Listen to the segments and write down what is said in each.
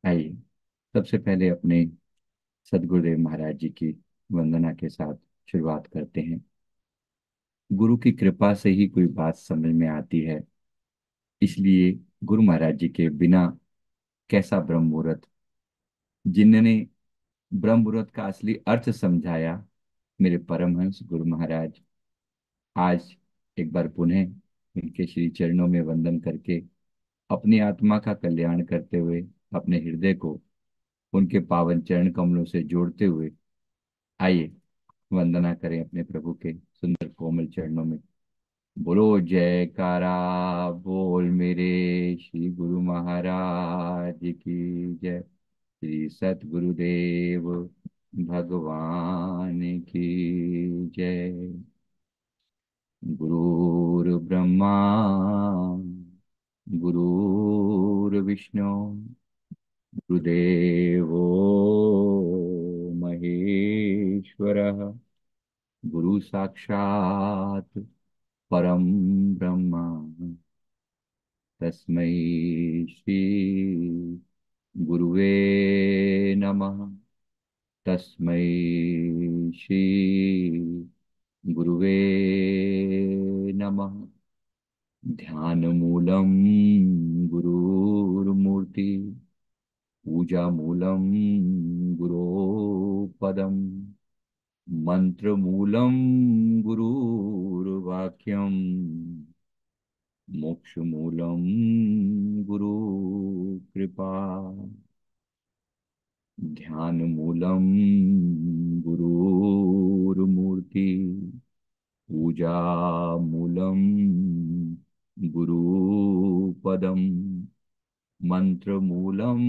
आइए, सबसे पहले अपने सदगुरुदेव महाराज जी की वंदना के साथ शुरुआत करते हैं। गुरु की कृपा से ही कोई बात समझ में आती है, इसलिए गुरु महाराज जी के बिना कैसा ब्रह्म मुहूर्त। जिन्होंने ब्रह्म मुहूर्त का असली अर्थ समझाया, मेरे परमहंस गुरु महाराज। आज एक बार पुनः इनके श्री चरणों में वंदन करके अपनी आत्मा का कल्याण करते हुए अपने हृदय को उनके पावन चरण कमलों से जोड़ते हुए आइए वंदना करें अपने प्रभु के सुंदर कोमल चरणों में। बोलो जयकारा, बोल मेरे श्री गुरु महाराज की जय। श्री सतगुरुदेव भगवान की जय। गुरुर्ब्रह्मा गुरुर्विष्णु गुरुदेवो महेश्वरः। गुरु साक्षात् परम ब्रह्म, तस्मै श्री गुरुवे नमः। तस्मै श्री गुरुवे नमः। ध्यान मूलम गुरुर्मूर्ति, पूजा मूलम गुरो पदम, मंत्र मूलम गुरुर्वाक्यम, मोक्ष मूलम गुरु कृपा। ध्यान मूलम गुरुर्मूर्ति, पूजा मूलम गुरुपदम, मंत्र मूलम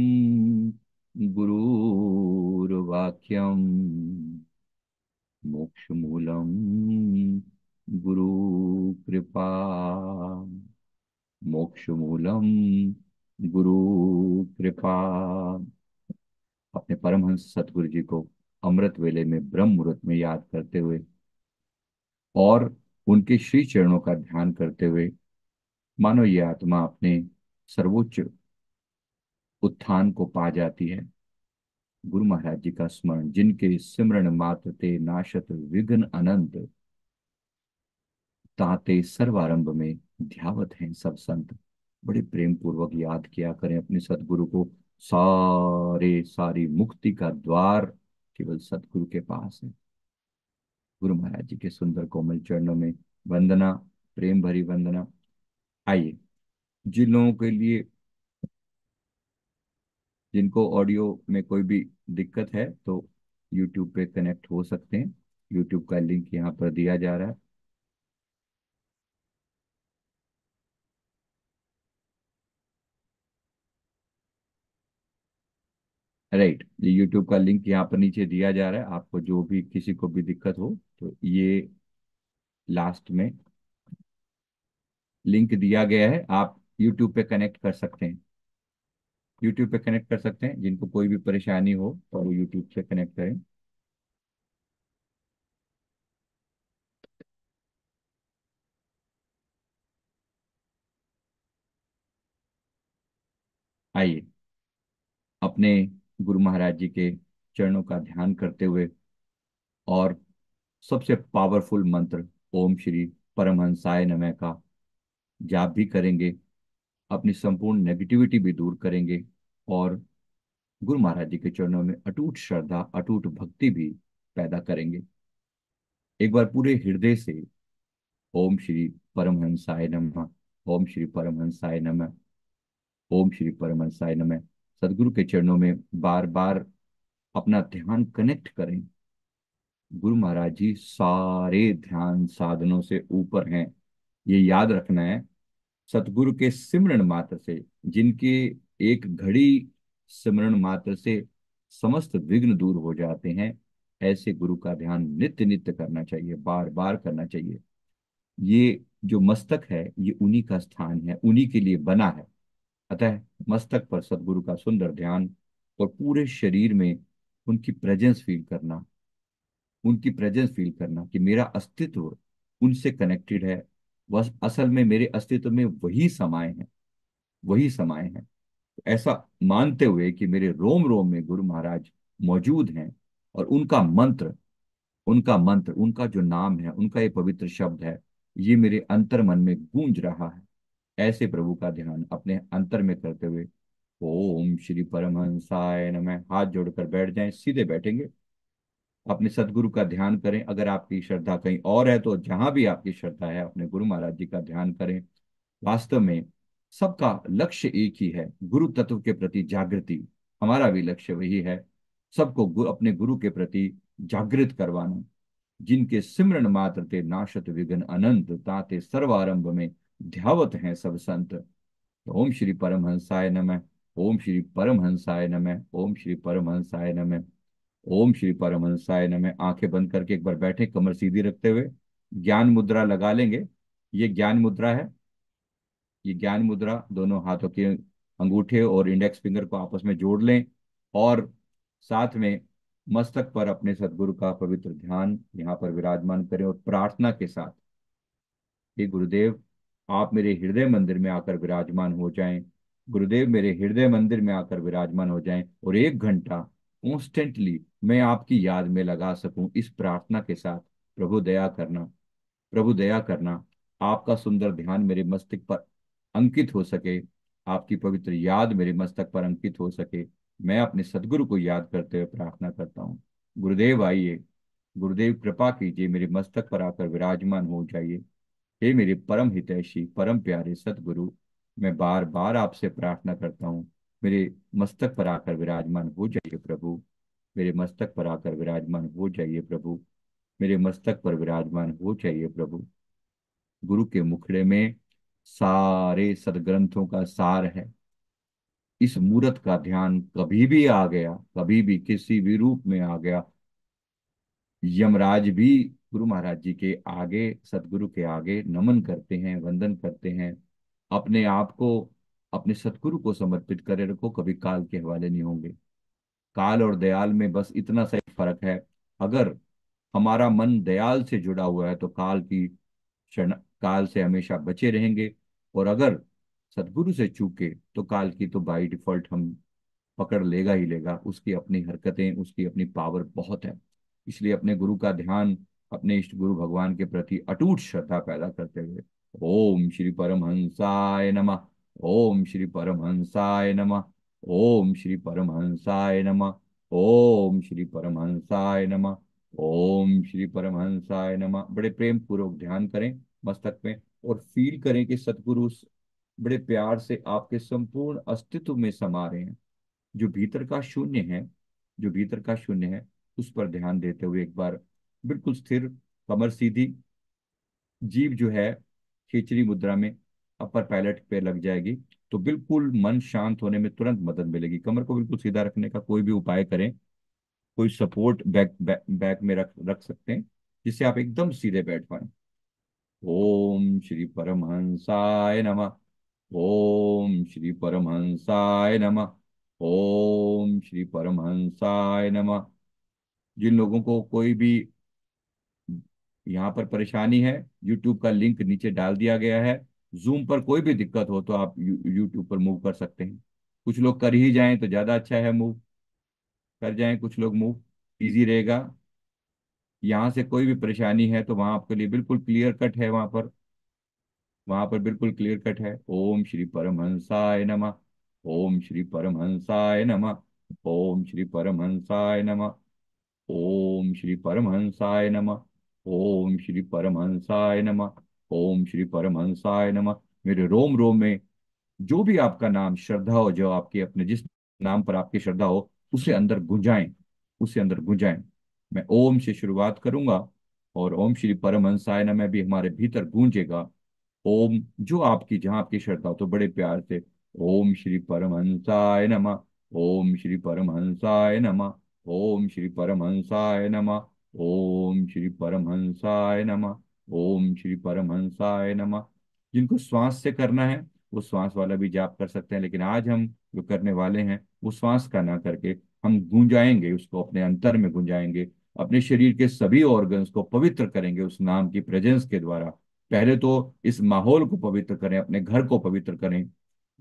गुरुर्वाक्यम, मोक्ष मूलम गुरु कृपा। मोक्ष मूलम गुरु कृपा। अपने परमहंस सतगुरु जी को अमृत वेले में ब्रह्म मुहूर्त में याद करते हुए और उनके श्री चरणों का ध्यान करते हुए मानो ये आत्मा अपने सर्वोच्च उत्थान को पा जाती है। गुरु महाराज जी का स्मरण, जिनके सिमरण मात्र ते नाशत विघ्न अनंत, ताते सर्वारंभ में ध्यावत हैं सब संत। बड़े प्रेम पूर्वक याद किया करें अपने सदगुरु को। सारी मुक्ति का द्वार केवल सदगुरु के पास है। गुरु महाराज जी के सुंदर कोमल चरणों में वंदना, प्रेम भरी वंदना। आइए, जिन लोगों के लिए, जिनको ऑडियो में कोई भी दिक्कत है तो YouTube पे कनेक्ट हो सकते हैं। YouTube का लिंक यहाँ पर दिया जा रहा है। राइट, ये YouTube का लिंक यहाँ पर नीचे दिया जा रहा है। आपको जो भी किसी को भी दिक्कत हो तो ये लास्ट में लिंक दिया गया है, आप YouTube पे कनेक्ट कर सकते हैं। YouTube पे कनेक्ट कर सकते हैं, जिनको कोई भी परेशानी हो तो वो YouTube से कनेक्ट करें। आइए, अपने गुरु महाराज जी के चरणों का ध्यान करते हुए और सबसे पावरफुल मंत्र ओम श्री परमहंसाय नमः का जाप भी करेंगे, अपनी संपूर्ण नेगेटिविटी भी दूर करेंगे और गुरु महाराज जी के चरणों में अटूट श्रद्धा, अटूट भक्ति भी पैदा करेंगे। एक बार पूरे हृदय से ओम श्री परमहंसाय नमः, ओम श्री परमहंसाय नमः, ओम श्री परमहंसाय नमः सदगुरु के चरणों में बार बार अपना ध्यान कनेक्ट करें। गुरु महाराज जी सारे ध्यान साधनों से ऊपर हैं, ये याद रखना है। सतगुरु के सिमरन मात्र से, जिनके एक घड़ी सिमरन मात्र से समस्त विघ्न दूर हो जाते हैं, ऐसे गुरु का ध्यान नित्य नित्य करना चाहिए, बार बार करना चाहिए। ये जो मस्तक है ये उन्हीं का स्थान है, उन्हीं के लिए बना है। अतः मस्तक पर सदगुरु का सुंदर ध्यान और पूरे शरीर में उनकी प्रेजेंस फील करना, उनकी प्रेजेंस फील करना कि मेरा अस्तित्व उनसे कनेक्टेड है। बस असल में मेरे अस्तित्व में वही समाये हैं, वही समाये हैं। ऐसा मानते हुए कि मेरे रोम रोम में गुरु महाराज मौजूद हैं, और उनका मंत्र, उनका जो नाम है, उनका ये पवित्र शब्द है, ये मेरे अंतर मन में गूंज रहा है। ऐसे प्रभु का ध्यान अपने अंतर में करते हुए ओम श्री परमहंसाय नमः हाथ जोड़कर बैठ जाएं, सीधे बैठेंगे, अपने सदगुरु का ध्यान करें। अगर आपकी श्रद्धा कहीं और है तो जहां भी आपकी श्रद्धा है अपने गुरु महाराज जी का ध्यान करें। वास्तव में सबका लक्ष्य एक ही है, गुरु तत्व के प्रति जागृति। हमारा भी लक्ष्य वही है, सबको अपने गुरु के प्रति जागृत करवाना। जिनके सिमरन मात्र ते नाशत विघ्न अनंत, ताते सर्वारंभ में ध्यावत हैं सब संत। तो ओम श्री परमहंसाय नमः, ओम श्री परमहंसाय नमः, ओम श्री परमहंसाय नमः, ओम श्री परमहंसाय नमः। आंखें बंद करके एक बार बैठे, कमर सीधी रखते हुए ज्ञान मुद्रा लगा लेंगे। ये ज्ञान मुद्रा है। ये ज्ञान मुद्रा दोनों हाथों के अंगूठे और इंडेक्स फिंगर को आपस में जोड़ लें, और साथ में मस्तक पर अपने सदगुरु का पवित्र ध्यान यहाँ पर विराजमान करें, और प्रार्थना के साथ हे गुरुदेव, आप मेरे हृदय मंदिर में आकर विराजमान हो जाएं। गुरुदेव मेरे हृदय मंदिर में आकर विराजमान हो जाएं, और 1 घंटा कॉन्स्टेंटली मैं आपकी याद में लगा सकूं। इस प्रार्थना के साथ प्रभु दया करना, प्रभु दया करना, आपका सुंदर ध्यान मेरे मस्तक पर अंकित हो सके, आपकी पवित्र याद मेरे मस्तक पर अंकित हो सके। मैं अपने सदगुरु को याद करते हुए प्रार्थना करता हूँ। गुरुदेव आइए, गुरुदेव कृपा कीजिए, मेरे मस्तक पर आकर विराजमान हो जाइए। हे मेरे परम हितैषी, परम प्यारे सतगुरु, मैं बार बार आपसे प्रार्थना करता हूँ, मेरे मस्तक पर आकर विराजमान हो जाइए प्रभु। मेरे मस्तक पर आकर विराजमान हो जाइए प्रभु। मेरे मस्तक पर विराजमान हो जाइए प्रभु। गुरु के मुखड़े में सारे सदग्रंथों का सार है। इस मूरत का ध्यान कभी भी आ गया, कभी भी किसी भी रूप में आ गया, यमराज भी गुरु महाराज जी के आगे, सतगुरु के आगे नमन करते हैं, वंदन करते हैं। अपने आप को अपने सतगुरु को समर्पित करे रखो, कभी काल के हवाले नहीं होंगे। काल और दयाल में बस इतना सा ही फर्क है। अगर हमारा मन दयाल से जुड़ा हुआ है तो काल की क्षण, काल से हमेशा बचे रहेंगे। और अगर सदगुरु से चूके तो काल की तो बाई डिफॉल्ट हम पकड़ लेगा ही लेगा। उसकी अपनी हरकतें, उसकी अपनी पावर बहुत है। इसलिए अपने गुरु का ध्यान, अपने इष्ट गुरु भगवान के प्रति अटूट श्रद्धा पैदा करते हुए ओम श्री परमहंसाय नमः, ओम श्री परमहंसाय नमः, ओम श्री परमहंसाय नमः, ओम श्री परमहंसाय नमः, ओम श्री परमहंसाय नमः। बड़े प्रेम पूर्वक ध्यान करें मस्तक में, और फील करें कि सतगुरु बड़े प्यार से आपके संपूर्ण अस्तित्व में समा रहे हैं। जो भीतर का शून्य है, जो भीतर का शून्य है, उस पर ध्यान देते हुए एक बार बिल्कुल स्थिर, कमर सीधी, जीभ जो है खिचड़ी मुद्रा में अपर पैलेट पे लग जाएगी, तो बिल्कुल मन शांत होने में तुरंत मदद मिलेगी। कमर को बिल्कुल सीधा रखने का कोई भी उपाय करें, कोई सपोर्ट बैक में रख रख सकते हैं, जिससे आप एकदम सीधे बैठ पाए। ओम श्री परमहंसाय नमः, ओम श्री परमहंसाय नमः, ओम श्री परमहंसाय नमः। जिन लोगों को कोई भी यहाँ पर परेशानी है, यूट्यूब का लिंक नीचे डाल दिया गया है। जूम पर कोई भी दिक्कत हो तो आप यूट्यूब पर मूव कर सकते हैं। कुछ लोग कर ही जाएं तो ज्यादा अच्छा है, मूव कर जाएं कुछ लोग, मूव इजी रहेगा। यहाँ से कोई भी परेशानी है तो वहां आपके लिए बिल्कुल क्लियर कट है, वहां पर बिल्कुल क्लियर कट है। ओम श्री परमहंसाय नमः, ओम श्री परमहंसाय नमः, ओम श्री परमहंसाय नमः, ओम श्री परमहंसाय नमः, ओम श्री परमहंसाय नमः, ओम श्री परमहंसाय नमः। मेरे रोम रोम में जो भी आपका नाम श्रद्धा हो, जो आपके अपने जिस नाम पर आपकी श्रद्धा हो, उसे अंदर गुंजाएं, उसे अंदर गुंजाएं। मैं ओम से शुरुआत करूंगा, और ओम श्री परमहंसाय नमः भी हमारे भीतर गूंजेगा। ओम जो आपकी, जहां आपकी श्रद्धा हो, तो बड़े प्यार से ओम श्री परमहंसाय नमः, ओम श्री परमहंसाय नमः, ओम श्री परमहंसाय नमः, ओम श्री परमहंसाय नमः, ओम श्री परमहंसाय नमः। जिनको श्वास से करना है वो श्वास वाला भी जाप कर सकते हैं, लेकिन आज हम जो करने वाले हैं वो श्वास का ना करके हम गूंजाएंगे, उसको अपने अंतर में गूंजाएंगे। अपने शरीर के सभी ऑर्गन्स को पवित्र करेंगे उस नाम की प्रेजेंस के द्वारा। पहले तो इस माहौल को पवित्र करें, अपने घर को पवित्र करें,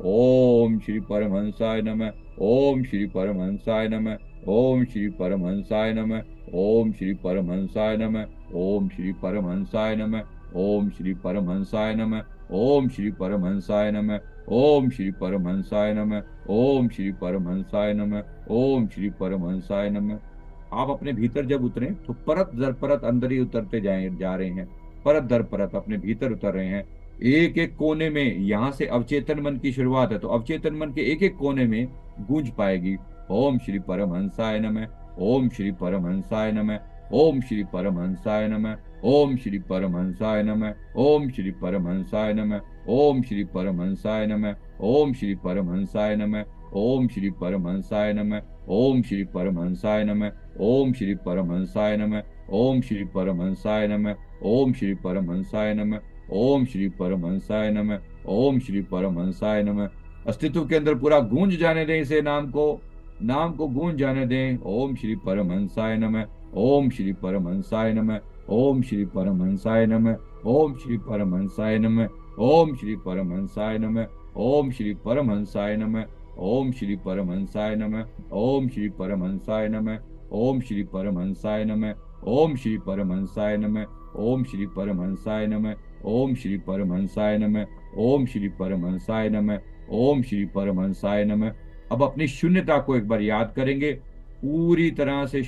ओम श्री परमहंसाय नमः। ओम श्री परमहंसाय नमः। ओम श्री परमहंसाय नमः। ओम श्री परमहंसाय नमः। ओम श्री परमहंसाय नमः। ओम श्री परमहंसाय नमः। ओम श्री परमहंसाय नमः। ओम श्री परमहंसाय नमः। ओम श्री परमहंसाय नमः। ओम श्री परमहंसाय नमः। आप अपने भीतर जब उतरे तो परत दर परत अंदर ही उतरते जाए जा रहे हैं। परत दर परत अपने भीतर उतर रहे हैं। एक एक कोने में, यहां से अवचेतन मन की शुरुआत है, तो अवचेतन मन के एक एक कोने में गूंज पाएगी। ओम श्री परमहंसाय नमः। ओम श्री परमहंसाय नमः। ओम श्री परमहंसाय नमः। ओम श्री परमहंसाय नमः। ओम श्री परमहंसाय नमः। ओम श्री परमहंसाय नमः। ओम श्री परमहंसाय नमः। ओम श्री परमहंसाय नमः। ओम श्री परमहंसाय नमः। ओम श्री परमहंसाय नमः। ओम श्री परमहंसाय नमः। ओम श्री परमहंसाय नमः। ओम श्री परमहंसाय नमः। ओम श्री परमहंसाय नमः। अस्तित्व के अंदर पूरा गूंज जाने दें इसे, नाम को गूंज जाने दें। ओम श्री परमहंसाय नमः। ओम श्री परमहंसाय नमः। ओम श्री परमहंसाय नमः। ओम श्री परमहंसाय नमः। ओम श्री परमहंसाय नमः। ओम श्री परमहंसाय नमः। ओम श्री परमहंसाय नमः। ओम श्री परमहंसाय नमः। ओम श्री परमहंसाय नमः। ओम श्री परमहंसाय नमः। ओम श्री परमहंसाय नमः। ओम श्री परमहंसाय नमः। ओम श्री परमहंसाय नमः। ओम श्री परमहंसाय नमः। अब अपनी शून्यता को एक बार याद करेंगे, पूरी तरह से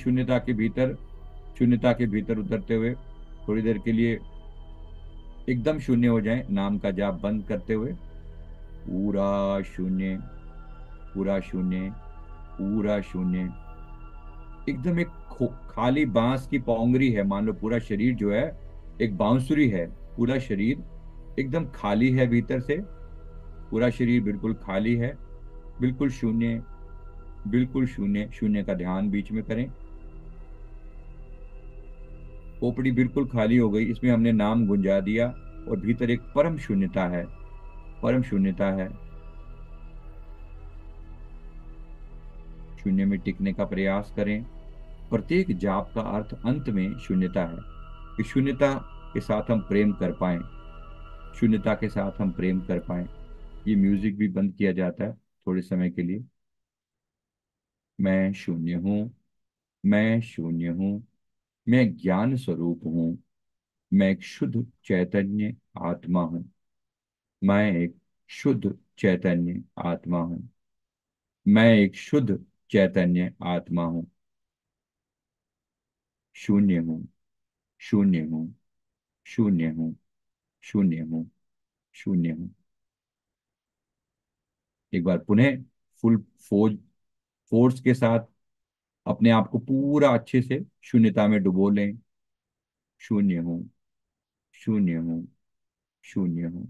शून्यता के भीतर उतरते हुए थोड़ी देर के लिए एकदम शून्य हो जाएं, नाम का जाप बंद करते हुए। पूरा शून्य, पूरा शून्य, पूरा शून्य। एकदम एक खाली बांस की पौंगरी है, मान लो पूरा शरीर जो है एक बांसुरी है। पूरा शरीर एकदम खाली है भीतर से, पूरा शरीर बिल्कुल खाली है, बिल्कुल शून्य, बिल्कुल शून्य। शून्य का ध्यान बीच में करें। खोपड़ी बिल्कुल खाली हो गई, इसमें हमने नाम गुंजा दिया और भीतर एक परम शून्यता है, परम शून्यता है। शून्य में टिकने का प्रयास करें। प्रत्येक जाप का अर्थ अंत में शून्यता है, कि शून्यता के साथ हम प्रेम कर पाए, शून्यता के साथ हम प्रेम कर पाए। ये म्यूजिक भी बंद किया जाता है थोड़े समय के लिए। मैं शून्य हूँ, मैं शून्य हूँ, मैं ज्ञान स्वरूप हूँ, मैं एक शुद्ध चैतन्य आत्मा हूँ, मैं एक शुद्ध चैतन्य आत्मा हूँ, मैं एक शुद्ध चैतन्य आत्मा हूँ। शून्य हूँ, शून्य हूँ, शून्य हूँ, शून्य हूँ, शून्य हूँ। एक बार पुनः फुल फोर्स फोर्स के साथ अपने आप को पूरा अच्छे से शून्यता में डुबो लें। शून्य हूँ, शून्य हूँ, शून्य हूँ।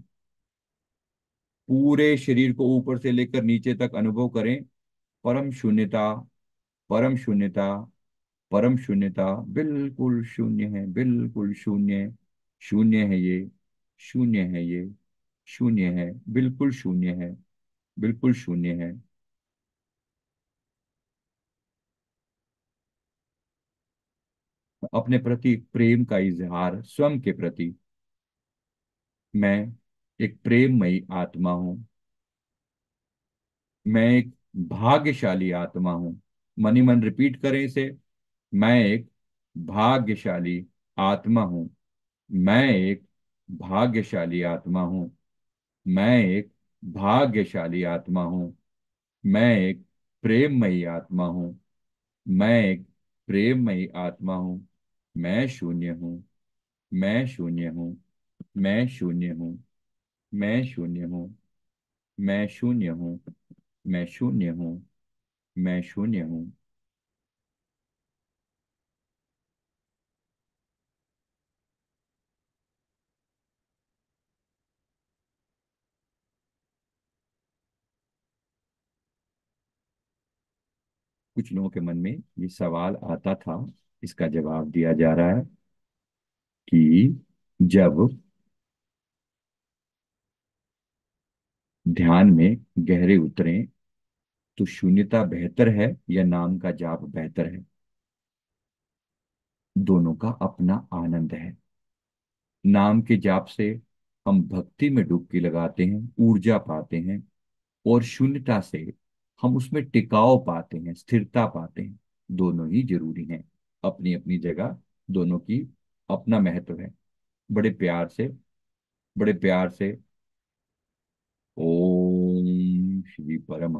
पूरे शरीर को ऊपर से लेकर नीचे तक अनुभव करें। परम शून्यता, परम शून्यता, परम शून्यता। बिल्कुल शून्य है, बिल्कुल शून्य। शून्य है ये, शून्य है ये, शून्य है, बिल्कुल शून्य है, बिल्कुल शून्य है। अपने प्रति प्रेम का इजहार, स्वयं के प्रति। मैं एक प्रेममयी आत्मा हूँ, मैं एक भाग्यशाली आत्मा हूँ। मनी मन रिपीट करें इसे। मैं एक भाग्यशाली आत्मा हूँ, मैं एक भाग्यशाली आत्मा हूँ, मैं एक भाग्यशाली आत्मा हूँ, मैं एक प्रेममयी आत्मा हूँ, मैं एक प्रेममयी आत्मा हूँ। मैं शून्य हूँ, मैं शून्य हूँ, मैं शून्य हूँ, मैं शून्य हूँ, मैं शून्य हूँ, मैं शून्य हूँ, मैं शून्य हूँ। कुछ लोगों के मन में ये सवाल आता था, इसका जवाब दिया जा रहा है कि जब ध्यान में गहरे उतरें तो शून्यता बेहतर है या नाम का जाप बेहतर है? दोनों का अपना आनंद है। नाम के जाप से हम भक्ति में डुबकी लगाते हैं, ऊर्जा पाते हैं। और शून्यता से हम उसमें टिकाव पाते हैं, स्थिरता पाते हैं। दोनों ही जरूरी हैं, अपनी अपनी जगह, दोनों की अपना महत्व है। बड़े प्यार से, बड़े प्यार से ओम श्री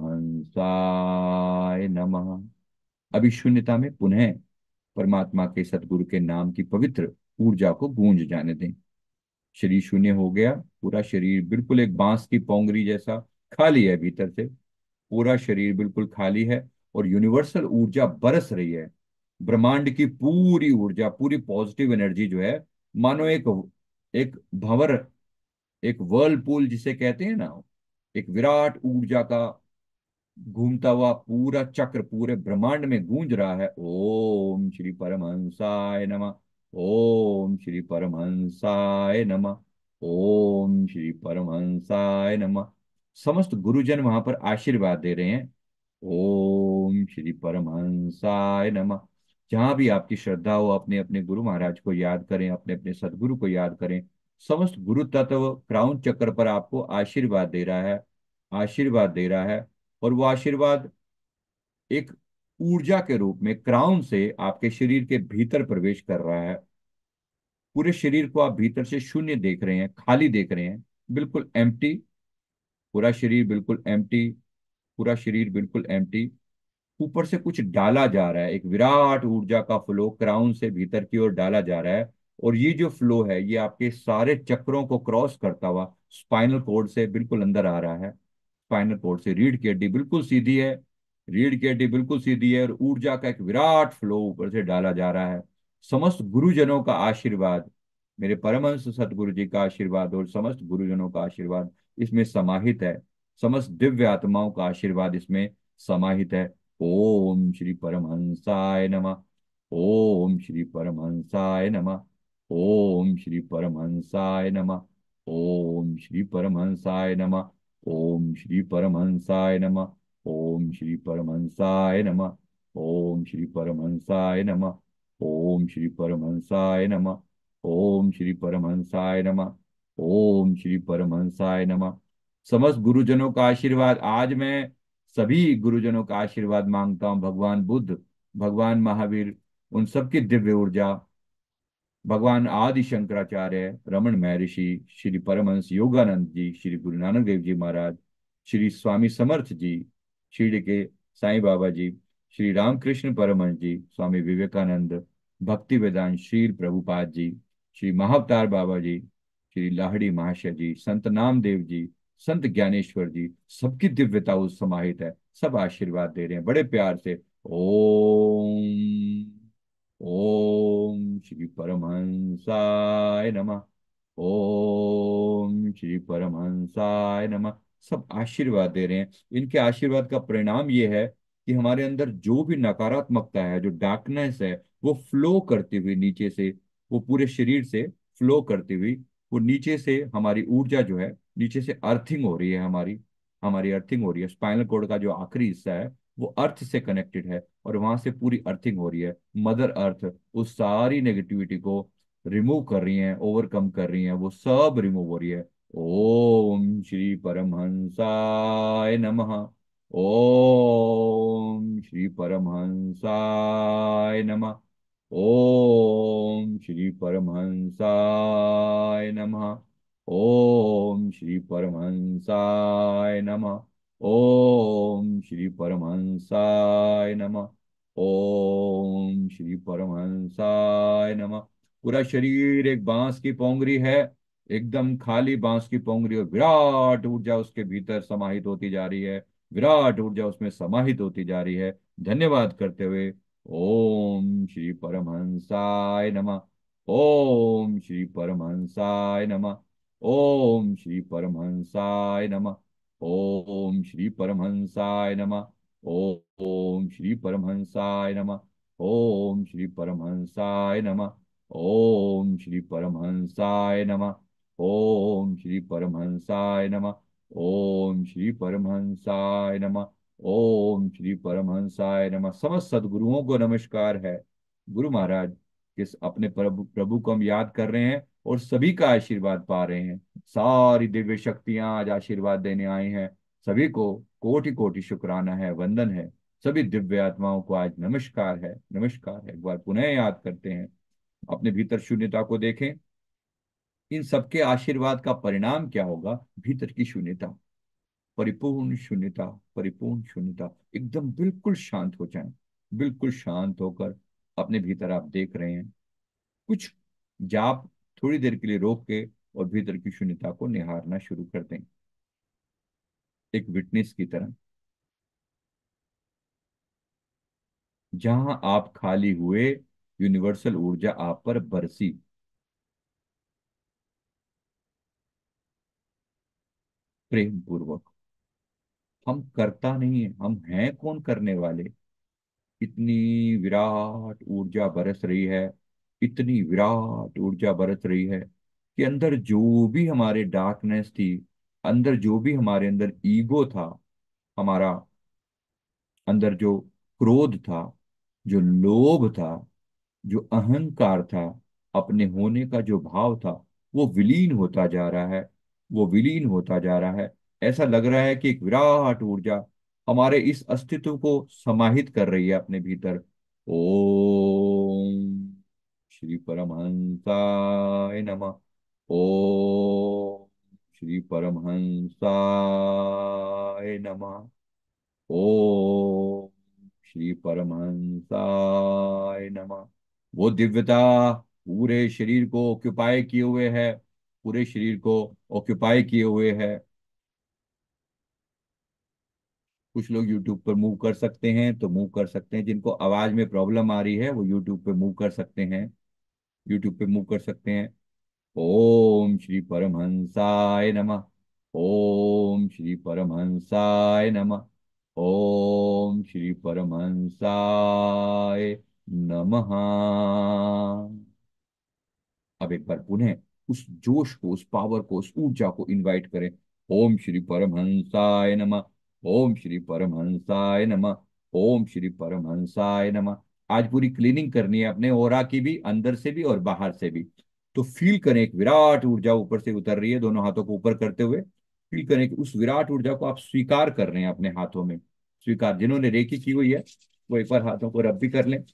परमहंसाय नमः। अभी शून्यता में पुनः परमात्मा के सतगुरु के नाम की पवित्र ऊर्जा को गूंज जाने दें। शरीर शून्य हो गया, पूरा शरीर बिल्कुल एक बांस की पोंगरी जैसा खाली है भीतर से। पूरा शरीर बिल्कुल खाली है और यूनिवर्सल ऊर्जा बरस रही है। ब्रह्मांड की पूरी ऊर्जा, पूरी पॉजिटिव एनर्जी जो है, मानो एक एक भंवर, एक वर्लपूल जिसे कहते हैं ना, एक विराट ऊर्जा का घूमता हुआ पूरा चक्र पूरे ब्रह्मांड में गूंज रहा है। ओम श्री परमहंसाय नमः। ओम श्री परमहंसाय नमः। ओम श्री परमहंसाय नमः। समस्त गुरुजन वहां पर आशीर्वाद दे रहे हैं। ओम श्री परमहंसाय नमः। जहां भी आपकी श्रद्धा हो, अपने अपने गुरु महाराज को याद करें, अपने अपने सदगुरु को याद करें। समस्त गुरु तत्व क्राउन चक्र पर आपको आशीर्वाद दे रहा है, आशीर्वाद दे रहा है। और वो आशीर्वाद एक ऊर्जा के रूप में क्राउन से आपके शरीर के भीतर प्रवेश कर रहा है। पूरे शरीर को आप भीतर से शून्य देख रहे हैं, खाली देख रहे हैं, बिल्कुल एम्प्टी। पूरा शरीर बिल्कुल एम्प्टी, पूरा शरीर बिल्कुल एम्प्टी। ऊपर से कुछ डाला जा रहा है, एक विराट ऊर्जा का फ्लो क्राउन से भीतर की ओर डाला जा रहा है। और ये जो फ्लो है, ये आपके सारे चक्रों को क्रॉस करता हुआ स्पाइनल कोड से बिल्कुल अंदर आ रहा है। स्पाइनल कोड से रीढ़ की हड्डी बिल्कुल सीधी है, रीढ़ की हड्डी बिल्कुल सीधी है, और ऊर्जा का एक विराट फ्लो ऊपर से डाला जा रहा है। समस्त गुरुजनों का आशीर्वाद, मेरे परमहंस सतगुरु जी का आशीर्वाद और समस्त गुरुजनों का आशीर्वाद इसमें समाहित है। समस्त दिव्य आत्माओं का आशीर्वाद इसमें समाहित है। ओम श्री परमहंसाय नमः। ओम श्री परमहंसाय नमः। ओम श्री परमहंसाय नमः। ओम श्री परमहंसाय नमः। ओम श्री परमहंसाय नमः। ओम श्री परमहंसाय नमः। ओम श्री परमहंसाय नमः। ओम श्री परमहंसाय नमः। ओम श्री परमहंसाय नमः। ओम श्री परमहंसाय नमः। समस्त गुरुजनों का आशीर्वाद, आज मैं सभी गुरुजनों का आशीर्वाद मांगता हूं। भगवान बुद्ध, भगवान महावीर, उन सबकी दिव्य ऊर्जा, भगवान आदि शंकराचार्य, रमन महर्षि, श्री परमहंस योगानंद जी, श्री गुरु नानक देव जी महाराज, श्री स्वामी समर्थ जी, शिरडी के साईं बाबा जी, श्री रामकृष्ण परमहंस जी, स्वामी विवेकानंद, भक्ति वेदांत श्री प्रभुपाद जी, श्री महाअवतार बाबा जी, श्री लाहड़ी महाशय जी, संत नामदेव जी, संत ज्ञानेश्वर जी, सबकी दिव्यता उस समाहित है। सब आशीर्वाद दे रहे हैं बड़े प्यार से। ओम, ओम श्री परमहंसाय नमः। ओम श्री परमहंसाय नमः। सब आशीर्वाद दे रहे हैं। इनके आशीर्वाद का परिणाम ये है कि हमारे अंदर जो भी नकारात्मकता है, जो डार्कनेस है, वो फ्लो करती हुई नीचे से, वो पूरे शरीर से फ्लो करती हुई, वो नीचे से हमारी ऊर्जा जो है, नीचे से अर्थिंग हो रही है, हमारी हमारी अर्थिंग हो रही है। स्पाइनल कोड का जो आखिरी हिस्सा है वो अर्थ से कनेक्टेड है, और वहां से पूरी अर्थिंग हो रही है। मदर अर्थ उस सारी नेगेटिविटी को रिमूव कर रही हैं, ओवरकम कर रही हैं, वो सब रिमूव हो रही है। ओम श्री परमहंसाय नमः। ओम श्री परमहंसाय नमः। ओम श्री परमहंसाय नमः। ओम श्री परमहंसाय नमः। ओम श्री परमहंसाय नमः। ओम श्री परमहंसाय नमः। पूरा शरीर एक बांस की पोंगरी है, एकदम खाली बांस की पोंगरी, और विराट ऊर्जा उसके भीतर समाहित होती जा रही है, विराट ऊर्जा उसमें समाहित होती जा रही है। धन्यवाद करते हुए ओम श्री परमहंसाय नमः। ओम श्री परमहंसाय नमः। ओम श्री परमहंसाय नमः। ओम श्री परमहंसाय नमः। ओम श्री परमहंसाय नमः। ओम श्री परमहंसाय नमः। ओम श्री परमहंसाय नमः। ओम श्री परमहंसाय नमः। ओम श्री परमहंसाय नमः। ओम श्री परमहंसाय नमः। समस्त सदगुरुओं को नमस्कार है। गुरु महाराज किस अपने प्रभु प्रभु को हम याद कर रहे हैं और सभी का आशीर्वाद पा रहे हैं। सारी दिव्य शक्तियां आज आशीर्वाद देने आई हैं। सभी को कोटि कोटि शुक्राना है, वंदन है। सभी दिव्य आत्माओं को आज नमस्कार है, नमस्कार है। एक बार पुनः याद करते हैं, अपने भीतर शून्यता को देखें। इन सबके आशीर्वाद का परिणाम क्या होगा? भीतर की शून्यता, परिपूर्ण शून्यता, परिपूर्ण शून्यता। एकदम बिल्कुल शांत हो जाएं। बिल्कुल शांत होकर अपने भीतर आप देख रहे हैं कुछ जाप, थोड़ी देर के लिए रोक के और भीतर की शून्यता को निहारना शुरू कर दें, एक विटनेस की तरह। जहां आप खाली हुए, यूनिवर्सल ऊर्जा आप पर बरसी। प्रेम पूर्वक। हम करता नहीं है, हम हैं कौन करने वाले। इतनी विराट ऊर्जा बरस रही है, इतनी विराट ऊर्जा बरस रही है कि अंदर जो भी हमारे डार्कनेस थी, अंदर जो भी हमारे अंदर ईगो था, हमारा अंदर जो क्रोध था, जो लोभ था, जो अहंकार था, अपने होने का जो भाव था, वो विलीन होता जा रहा है। वो विलीन होता जा रहा है। ऐसा लग रहा है कि एक विराट ऊर्जा हमारे इस अस्तित्व को समाहित कर रही है अपने भीतर। ओम श्री परमहंसाय नमः। ओम श्री परमहंसाय नमः। ओम श्री परमहंसाय नमः। वो दिव्यता पूरे शरीर को ऑक्युपाई किए हुए है, पूरे शरीर को ऑक्युपाई किए हुए है। कुछ लोग यूट्यूब पर मूव कर सकते हैं तो मूव कर सकते हैं, जिनको आवाज में प्रॉब्लम आ रही है वो यूट्यूब पे मूव कर सकते हैं, यूट्यूब पे मूव कर सकते हैं। ओम श्री परमहंसाय नमः। ओम श्री परमहंसाय नमः। ओम श्री परमहंसाय नमः। अब एक बार पुनः उस जोश को, उस पावर को, उस ऊर्जा को इनवाइट करें। ओम श्री परमहंसाय नमः। ओम श्री परमहंसाय नमः। ओम श्री परमहंसाय नमः। आज पूरी क्लीनिंग करनी है अपने ओरा की भी, अंदर से भी और बाहर से भी। तो फील करें एक विराट ऊर्जा ऊपर से उतर रही है, दोनों हाथों को ऊपर करते हुए फील करें कि उस विराट ऊर्जा को आप स्वीकार कर रहे हैं अपने हाथों में। स्वीकार, जिन्होंने रेकी की हुई है वो एक बार हाथों को रब भी कर लें।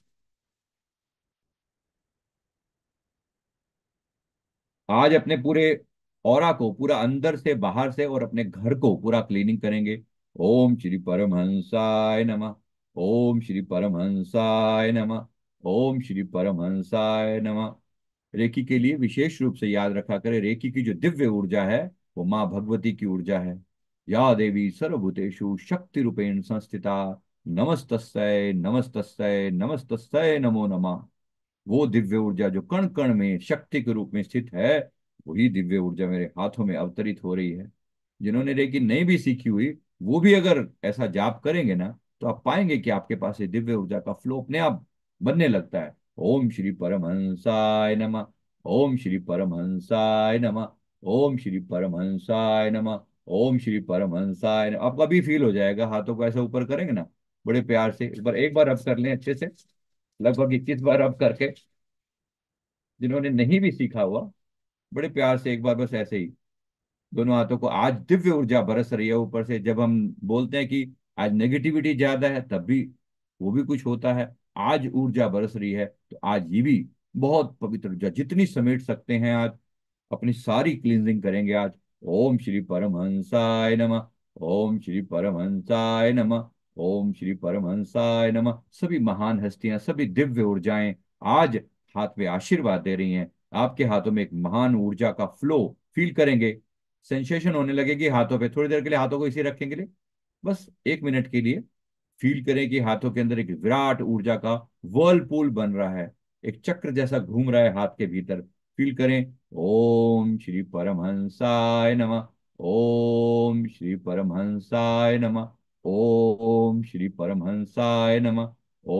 आज अपने पूरे ऑरा को, पूरा अंदर से बाहर से और अपने घर को पूरा क्लीनिंग करेंगे। ओम श्री परमहंसाय नमः। ओम श्री परमहंसाय नमः। ओम श्री परमहंसाय नमः। रेकी के लिए विशेष रूप से याद रखा करें, रेकी की जो दिव्य ऊर्जा है वो माँ भगवती की ऊर्जा है। या देवी सर्वभूतेषु शक्ति रूपेण संस्थिता, नमस्तस्यै नमस्तस्यै नमस्तस्यै नमो नमः। वो दिव्य ऊर्जा जो कण कण में शक्ति के रूप में स्थित है, वही दिव्य ऊर्जा मेरे हाथों में अवतरित हो रही है। जिन्होंने रेकी नहीं भी सीखी हुई, वो भी अगर ऐसा जाप करेंगे ना, तो आप पाएंगे कि आपके पास ये दिव्य ऊर्जा का फ्लो अपने आप बनने लगता है। ओम श्री परमहंसाय नमः। ओम श्री परमहंसाय नमः। ओम श्री परमहंसाय नमः। ओम श्री परमहंसाय नमः। आपका भी फील हो जाएगा, हाथों को ऐसे ऊपर करेंगे ना बड़े प्यार से। एक बार रब कर लें अच्छे से, लगभग 21 बार रब करके। जिन्होंने नहीं भी सीखा हुआ, बड़े प्यार से एक बार बस ऐसे ही दोनों हाथों को। आज दिव्य ऊर्जा बरस रही है ऊपर से। जब हम बोलते हैं कि आज नेगेटिविटी ज्यादा है, तब भी वो भी कुछ होता है। आज ऊर्जा बरस रही है तो आज ये भी बहुत पवित्र ऊर्जा, जितनी समेट सकते हैं आज अपनी सारी क्लींजिंग करेंगे आज। ओम श्री परमहंसाय नमः। ओम श्री परमहंसाय नमः। ओम श्री परमहंसाय नमः। सभी महान हस्तियां, सभी दिव्य ऊर्जाएं आज हाथ में आशीर्वाद दे रही हैं। आपके हाथों में एक महान ऊर्जा का फ्लो फील करेंगे। सेंसेशन होने लगेगी हाथों पे। थोड़ी देर के लिए हाथों को इसे रखेंगे लिए, बस 1 मिनट के लिए फील करें कि हाथों के अंदर एक विराट ऊर्जा का वर्लपूल बन रहा है, एक चक्र जैसा घूम रहा है हाथ के भीतर। फील करें। ओम श्री परमहंसाय नमः। ओम श्री परमहंसाय नमः। ओम श्री परमहंसाय नमः।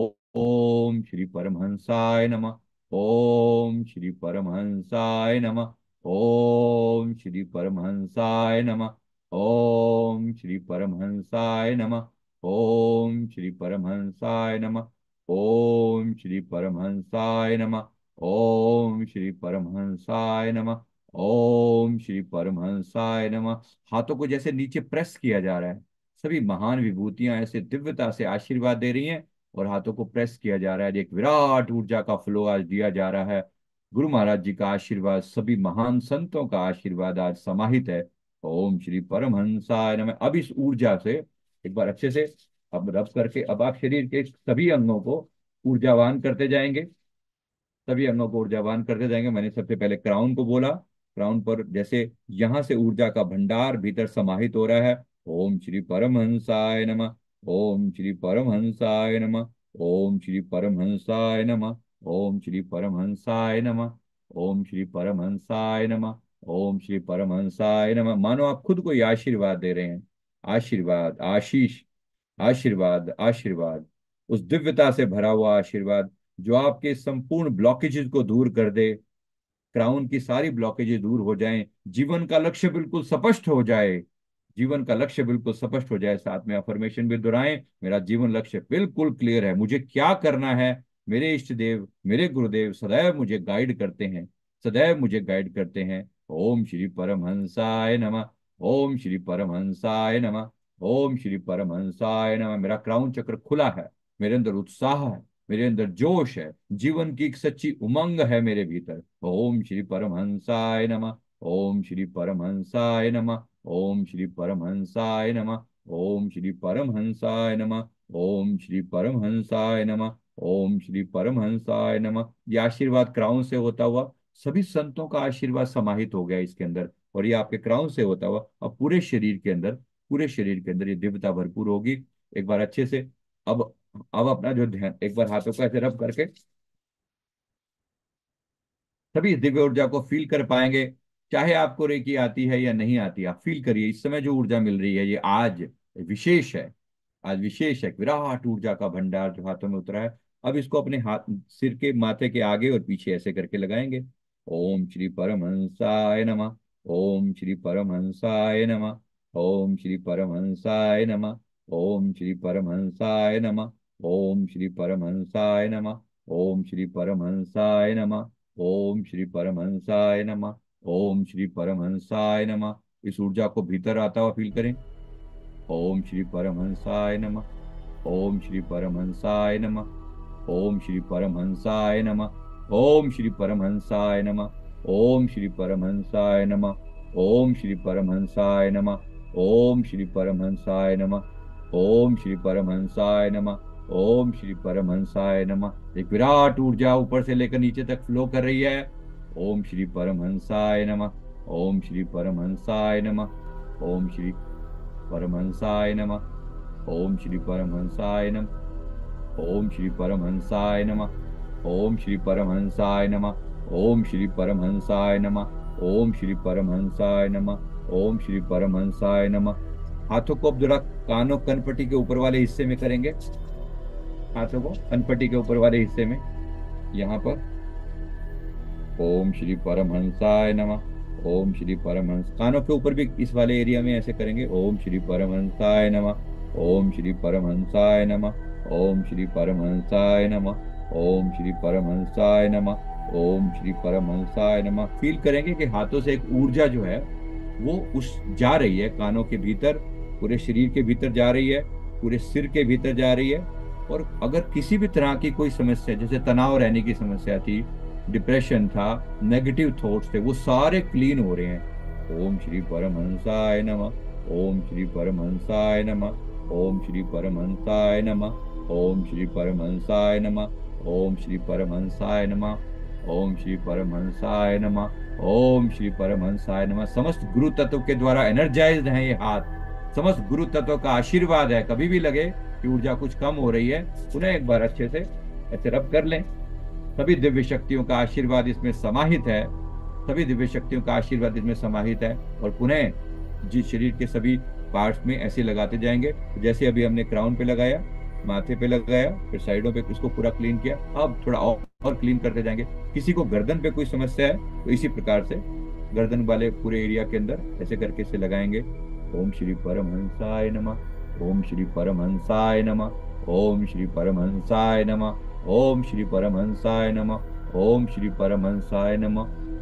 ओम श्री परमहंसाय नमः। ओम श्री परमहंसाय नमः। ओम श्री परमहंसाय नमः। ओम श्री परमहंसाय नमः। ओम श्री परमहंसाय नमः। ओम श्री परमहंसाय नमः। ओम श्री परमहंसाय नमः। ओम श्री परमहंसाय नमः। हाथों को जैसे नीचे प्रेस किया जा रहा है, सभी महान विभूतियां ऐसे दिव्यता से आशीर्वाद दे रही हैं, और हाथों को प्रेस किया जा रहा है। एक विराट ऊर्जा का फ्लो आज दिया जा रहा है। गुरु महाराज जी का आशीर्वाद, सभी महान संतों का आशीर्वाद आज समाहित है। ओम श्री परमहंसाय नमः। अब इस ऊर्जा से एक बार अच्छे से अब रब करके, अब आप शरीर के सभी अंगों को ऊर्जावान करते जाएंगे, सभी अंगों को ऊर्जावान करते जाएंगे। मैंने सबसे पहले क्राउन को बोला, क्राउन पर जैसे यहां से ऊर्जा का भंडार भीतर समाहित हो रहा है। ओम श्री परमहंसाय नमः। ओम श्री परमहंसाय नमः। ओम श्री परमहंसाय नमः। ओम श्री परमहंसाय नमः। ओम श्री परमहंसाय नमः। ओम श्री परमहंसाय नमः। मानो आप खुद को ये आशीर्वाद दे रहे हैं। आशीर्वाद, आशीष, आशीर्वाद, आशीर्वाद, उस दिव्यता से भरा हुआ आशीर्वाद जो आपके संपूर्ण ब्लॉकेजेस को दूर कर दे। क्राउन की सारी ब्लॉकेजेस दूर हो जाएं, जीवन का लक्ष्य बिल्कुल स्पष्ट हो जाए, जीवन का लक्ष्य बिल्कुल स्पष्ट हो जाए। साथ में अफर्मेशन भी दोहराएं, मेरा जीवन लक्ष्य बिल्कुल क्लियर है, मुझे क्या करना है। मेरे इष्ट देव, मेरे गुरुदेव सदैव मुझे गाइड करते हैं, सदैव मुझे गाइड करते हैं। ओम श्री परमहंसाय नमः। ओम श्री परमहंसाय नमः। ओम श्री परमहंसाय नमः। मेरा क्राउन चक्र खुला है, मेरे अंदर उत्साह है, मेरे अंदर जोश है, जीवन की एक सच्ची उमंग है मेरे भीतर। ओम श्री परमहंसाय नमः। ओम श्री परमहंसाय नमः। ओम श्री परमहंसाय नमः। ओम श्री परमहंसाय नमः। ओम श्री परमहंसाय नमः। ओम श्री परमहंसाय नमः। ये आशीर्वाद क्राउन से होता हुआ सभी संतों का आशीर्वाद समाहित हो गया इसके अंदर, और ये आपके क्राउन से होता हुआ अब पूरे शरीर के अंदर, पूरे शरीर के अंदर ये दिव्यता भरपूर होगी। एक बार अच्छे से अब अब अपना जो ध्यान, एक बार हाथों को ऐसे रब करके सभी दिव्य ऊर्जा को फील कर पाएंगे। चाहे आपको रेकी आती है या नहीं आती, आप फील करिए इस समय जो ऊर्जा मिल रही है ये आज विशेष है। आज विशेष है, विराट ऊर्जा का भंडार जो हाथों में उतरा है। अब इसको अपने हाथ, सिर के माथे के आगे और पीछे ऐसे करके लगाएंगे। ओम श्री परमहंसाय नमः। ओम श्री परमहंसाय नमः। ओम श्री परमहंसाय नमः। ओम श्री परमहंसाय नमः। ओम श्री परमहंसाय नमः। ओम श्री परमहंसाय नमः। ओम श्री परमहंसाय नमः। ओम श्री परमहंसाय नमः। इस ऊर्जा को भीतर आता हुआ फील करें। ओम श्री परमहंसाय नमः। ओम श्री परमहंसाय नमः। ओम श्री परमहंसाय नमः। ओम श्री परमहंसाय नमः। ओम श्री परमहंसाय नमः। ओम श्री परमहंसाय नमः। ओम श्री परमहंसाय नमः। ओम श्री परमहंसाय नमः। ओम श्री परमहंसाय नमः। एक विराट ऊर्जा ऊपर से लेकर नीचे तक फ्लो कर रही है। ओम श्री परमहंसाय नमः। ओम श्री परमहंसाय नमः। ओम श्री परमहंसाय नमः। ओम श्री परमहंसाय नमः। ओम श्री परमहंसाय नमः। ओम श्री परमहंसाय नमः। ओम श्री परमहंसाय नमः। ओम श्री परमहंसाय नमः। ओम श्री परमहंसाय नमः। हाथों को अब जरा कानों, कनपट्टी के ऊपर वाले हिस्से में करेंगे। हाथों को कनपट्टी के ऊपर वाले हिस्से में, यहाँ पर। ओम श्री परमहंसाय नमः। ओम श्री परमहंस, कानों के ऊपर भी इस वाले एरिया में ऐसे करेंगे। ओम श्री परमहंसाय नमः। ओम श्री परमहंसाय नमः। ओम श्री परमहंसाय नमः। ओम श्री परमहंसाय नमः। ओम श्री परमहंसाय नमः। फील करेंगे कि हाथों से एक ऊर्जा जो है वो उस जा रही है, कानों के भीतर, पूरे शरीर के भीतर जा रही है, पूरे सिर के भीतर जा रही है। और अगर किसी भी तरह की कोई समस्या, जैसे तनाव रहने की समस्या थी, डिप्रेशन था, नेगेटिव थॉट्स थे, वो सारे क्लीन हो रहे हैं। ओम श्री परमहंसाय नमः। ओम श्री परमहंसाय नमः। ओम श्री परमहंसाय नमः। ओम श्री परमहंसाय नमः। ओम श्री परमहंसाय नमः। ओम श्री परमहंसाय नमः। ओम श्री परमहंसाय नमः। समस्त गुरु तत्व के द्वारा एनर्जाइज्ड हैं ये हाथ, समस्त गुरु तत्व का आशीर्वाद है। कभी भी लगे कि ऊर्जा कुछ कम हो रही है, पुनः एक बार अच्छे से ऐसे रब कर लें। सभी दिव्य शक्तियों का आशीर्वाद इसमें समाहित है, सभी दिव्य शक्तियों का आशीर्वाद इसमें समाहित है। और पुनः जिस शरीर के सभी पार्ट्स में ऐसे लगाते जाएंगे, जैसे अभी हमने क्राउन पे लगाया, माथे पे लगाया, फिर साइडों पे इसको पूरा क्लीन किया। अब थोड़ा और क्लीन करते जाएंगे। किसी को गर्दन पे कोई समस्या है तो इसी प्रकार से गर्दन वाले पूरे एरिया के अंदर ऐसे करके इसे लगाएंगे। ओम श्री परमहंसाय नमः। ओम श्री परमहंसाय नमः। ओम श्री परमहंसाय नमः। ओम श्री परमहंसाय नमः। ओम श्री परमहंसाय नमः।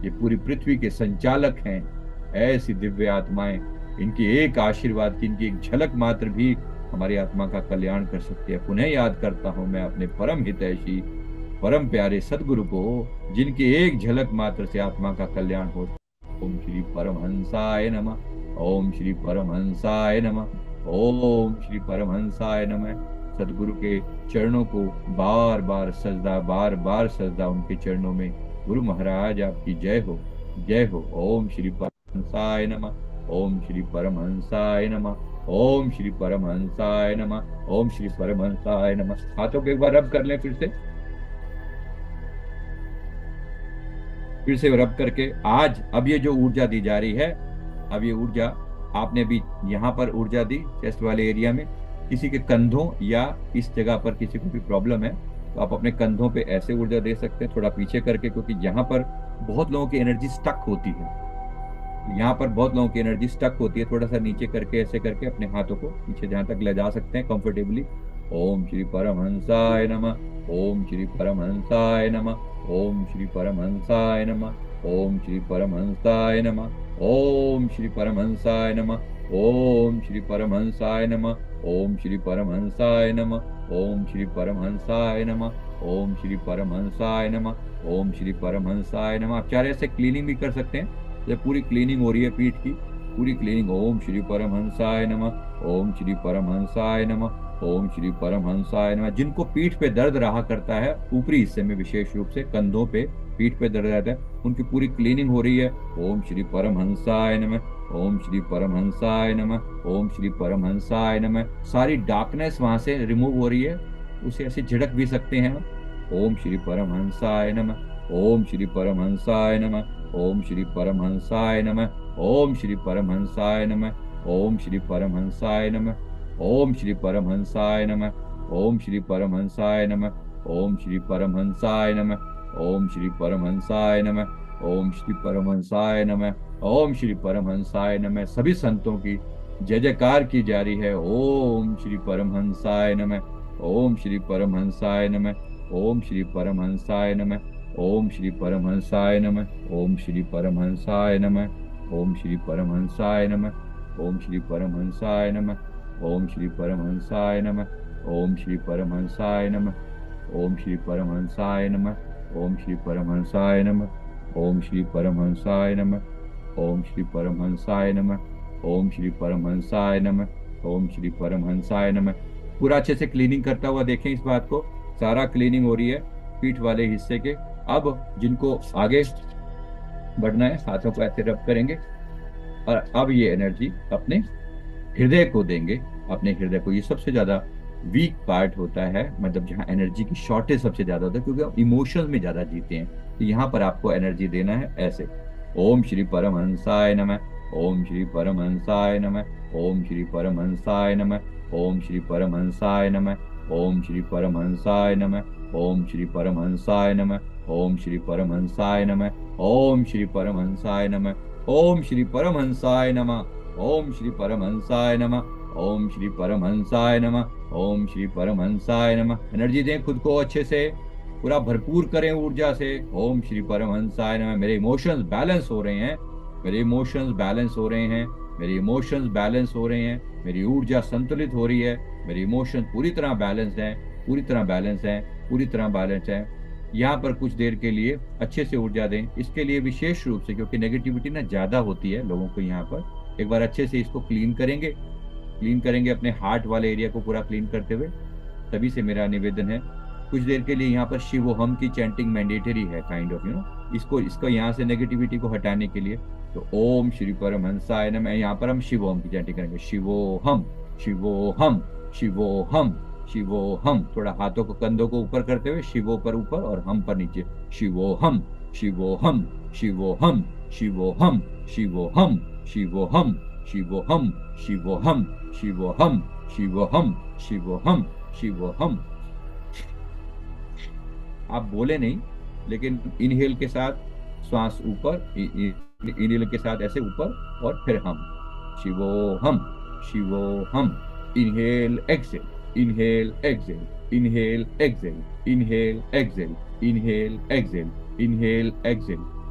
ये पूरी पृथ्वी के संचालक हैं। ऐसी दिव्य आत्माएं, इनकी एक आशीर्वाद की, इनकी एक झलक मात्र भी हमारी आत्मा का कल्याण कर सकती है। पुनः याद करता हूं मैं अपने परम हितैषी, परम प्यारे सदगुरु को, जिनकी एक झलक मात्र से आत्मा का कल्याण हो। ओम श्री परमहंसाय नमः। ओम श्री परमहंसाय नमः। ओम श्री परमहंसाय नमः। सदगुरु के चरणों को बार बार सजदा, बार बार सजदा उनके चरणों में। गुरु महाराज आपकी जय हो, जय हो। ओम श्री परमहंसाय नमः। ओम श्री परमहंसाय नमः। ओम श्री परमहंसाय नमः। ओम श्री परमहंसाय नमः। हाथों को एक बार रब कर लें फिर से, फिर से रब करके। आज अब ये जो ऊर्जा दी जा रही है, अब ये ऊर्जा आपने भी यहाँ पर ऊर्जा दी चेस्ट वाले एरिया में। किसी के कंधों या इस जगह पर किसी को भी प्रॉब्लम है तो आप अपने कंधों पे ऐसे ऊर्जा दे सकते हैं, थोड़ा पीछे करके, क्योंकि यहाँ पर बहुत लोगों की एनर्जी स्टक होती है। यहाँ पर बहुत लोगों की एनर्जी स्टक होती है। थोड़ा सा नीचे करके, ऐसे करके अपने हाथों को पीछे जहां तक ले जा सकते हैं कंफर्टेबली। ओम श्री परमहंसाय नमः। ओम श्री परमहंसाय नमः। ओम श्री परमहंसाय नमः। ओम श्री परमहंसाय नमः। ओम श्री परमहंसाय नमः। ओम श्री परमहंसाय नमः। ओम श्री परमहंसाय नमः। ओम श्री परमहंसाय नमः। ओम श्री परमहंसाय नमः। ओम श्री परमहंसाय नमः। आप चाहे ऐसे क्लीनिंग भी कर सकते हैं। ये पूरी क्लीनिंग हो रही है पीठ की, पूरी क्लीनिंग। ओम श्री परमहंसाय नमः। ओम श्री परमहंसाय नमः। ओम श्री परमहंसाय नमः। जिनको पीठ पे दर्द रहा करता है, ऊपरी हिस्से में विशेष रूप से कंधों पे, पीठ पे दर्द रहता है, उनकी पूरी क्लीनिंग हो रही है। ओम श्री परमहंसाय नमः। ओम श्री परमहंसाय नमः। ओम श्री परमहंसाय नमः। सारी डार्कनेस वहां से रिमूव हो रही है, उसे ऐसे झिड़क भी सकते हैं आप। ओम श्री परमहंसाय नमः। ओम श्री परमहंसाय नमः। ओम श्री परमहंसाय नमः। ओम श्री परमहंसाय नमः। ओम श्री परमहंसाय नमः। ओम श्री परमहंसाय नमः। ओम श्री परमहंसाय नमः। ओम श्री परमहंसाय नमः। ओम श्री परमहंसाय नमः। ओम श्री परमहंसाय नमः। ओम श्री परमहंसाय नमः। सभी संतों की जय जयकार की जा रही है। ओम श्री परमहंसाय नमः। ओम श्री परमहंसाय नमः। ओम श्री परमहंसाय नमः। ओम श्री परमहंसाय नमः। ओम श्री परमहंसाय नमः। ओम श्री परमहंसाय नमः। ओम श्री परमहंसाय नमः। ओम श्री परमहंसाय नमः। ओम श्री परमहंसाय नमः। ओम श्री परमहंसाय नमः। ओम श्री परमहंसाय नमः। ओम श्री परमहंसाय नमः। ओम श्री परमहंसाय नमः। ओम श्री परमहंसाय नमः। ओम श्री परमहंसाय नमः। पूरा अच्छे से क्लीनिंग करता हुआ देखें इस बात को, सारा क्लीनिंग हो रही है पीठ वाले हिस्से के। अब जिनको आगे बढ़ना है, हाथों को ऐसे रब करेंगे और अब ये एनर्जी अपने हृदय को देंगे। अपने हृदय को, ये सबसे ज्यादा वीक पार्ट होता है, मतलब जहाँ एनर्जी की शॉर्टेज सबसे ज्यादा होता है, क्योंकि हम इमोशंस में ज्यादा जीते हैं। तो यहाँ पर आपको एनर्जी देना है ऐसे। ओम श्री परमहंसाय नमः। ओम श्री परमहंसाय नमः। ओम श्री परमहंसाय नमः। ओम श्री परमहंसाय नमः। ओम श्री परमहंसाय नमः। ओम श्री परमहंसाय नमः। ओम श्री परमहंसाय नमः। ओम श्री परमहंसाय नमः। ओम श्री परमहंसाय नमः। ओम श्री परमहंसाय नमः। ओम श्री परमहंसाय नमः। ओम श्री परमहंसाय नमः। एनर्जी दें खुद को अच्छे से, पूरा भरपूर करें ऊर्जा से। ओम श्री परमहंसाय नमः। मेरे इमोशंस बैलेंस हो रहे हैं, मेरे इमोशंस बैलेंस हो रहे हैं, मेरे इमोशंस बैलेंस हो रहे हैं, मेरी ऊर्जा संतुलित हो रही है, मेरे इमोशंस पूरी तरह बैलेंस हैं, पूरी तरह बैलेंस हैं, पूरी तरह बैलेंस है। यहाँ पर कुछ देर के लिए अच्छे से ऊर्जा दें। इसके लिए विशेष रूप से, क्योंकि नेगेटिविटी ना ज्यादा होती है लोगों को, यहाँ पर एक बार अच्छे से इसको क्लीन करेंगे। क्लीन करेंगे अपने हार्ट वाले एरिया को पूरा क्लीन करते हुए। सभी से मेरा निवेदन है, कुछ देर के लिए यहाँ पर शिवोहम की चैंटिंग मैंडेटरी है, काइंड ऑफ इसको यहाँ से नेगेटिविटी को हटाने के लिए। तो ओम श्री परमहंसाय नमः, यहाँ पर हम शिवोहम की चैंटिंग करेंगे। शिवोहम, शिवोहम, शिवोहम, शिवोहम। थोड़ा हाथों को, कंधों को ऊपर करते हुए, शिवो पर ऊपर और हम पर नीचे। शिवोहम, शिवोहम, शिवोहम, शिवोहम, शिवोहम, शिवोहम, शिवोहम, शिवोहम, शिवोहम, शिवोहम, शिवोहम, शिवोहम। आप बोले नहीं, लेकिन इनहेल के साथ श्वास ऊपर, इनहेल के साथ ऐसे ऊपर और फिर हम। Shivoham, Shivoham. Inhale exhale, inhale exhale, inhale exhale, inhale exhale, inhale exhale, inhale exhale.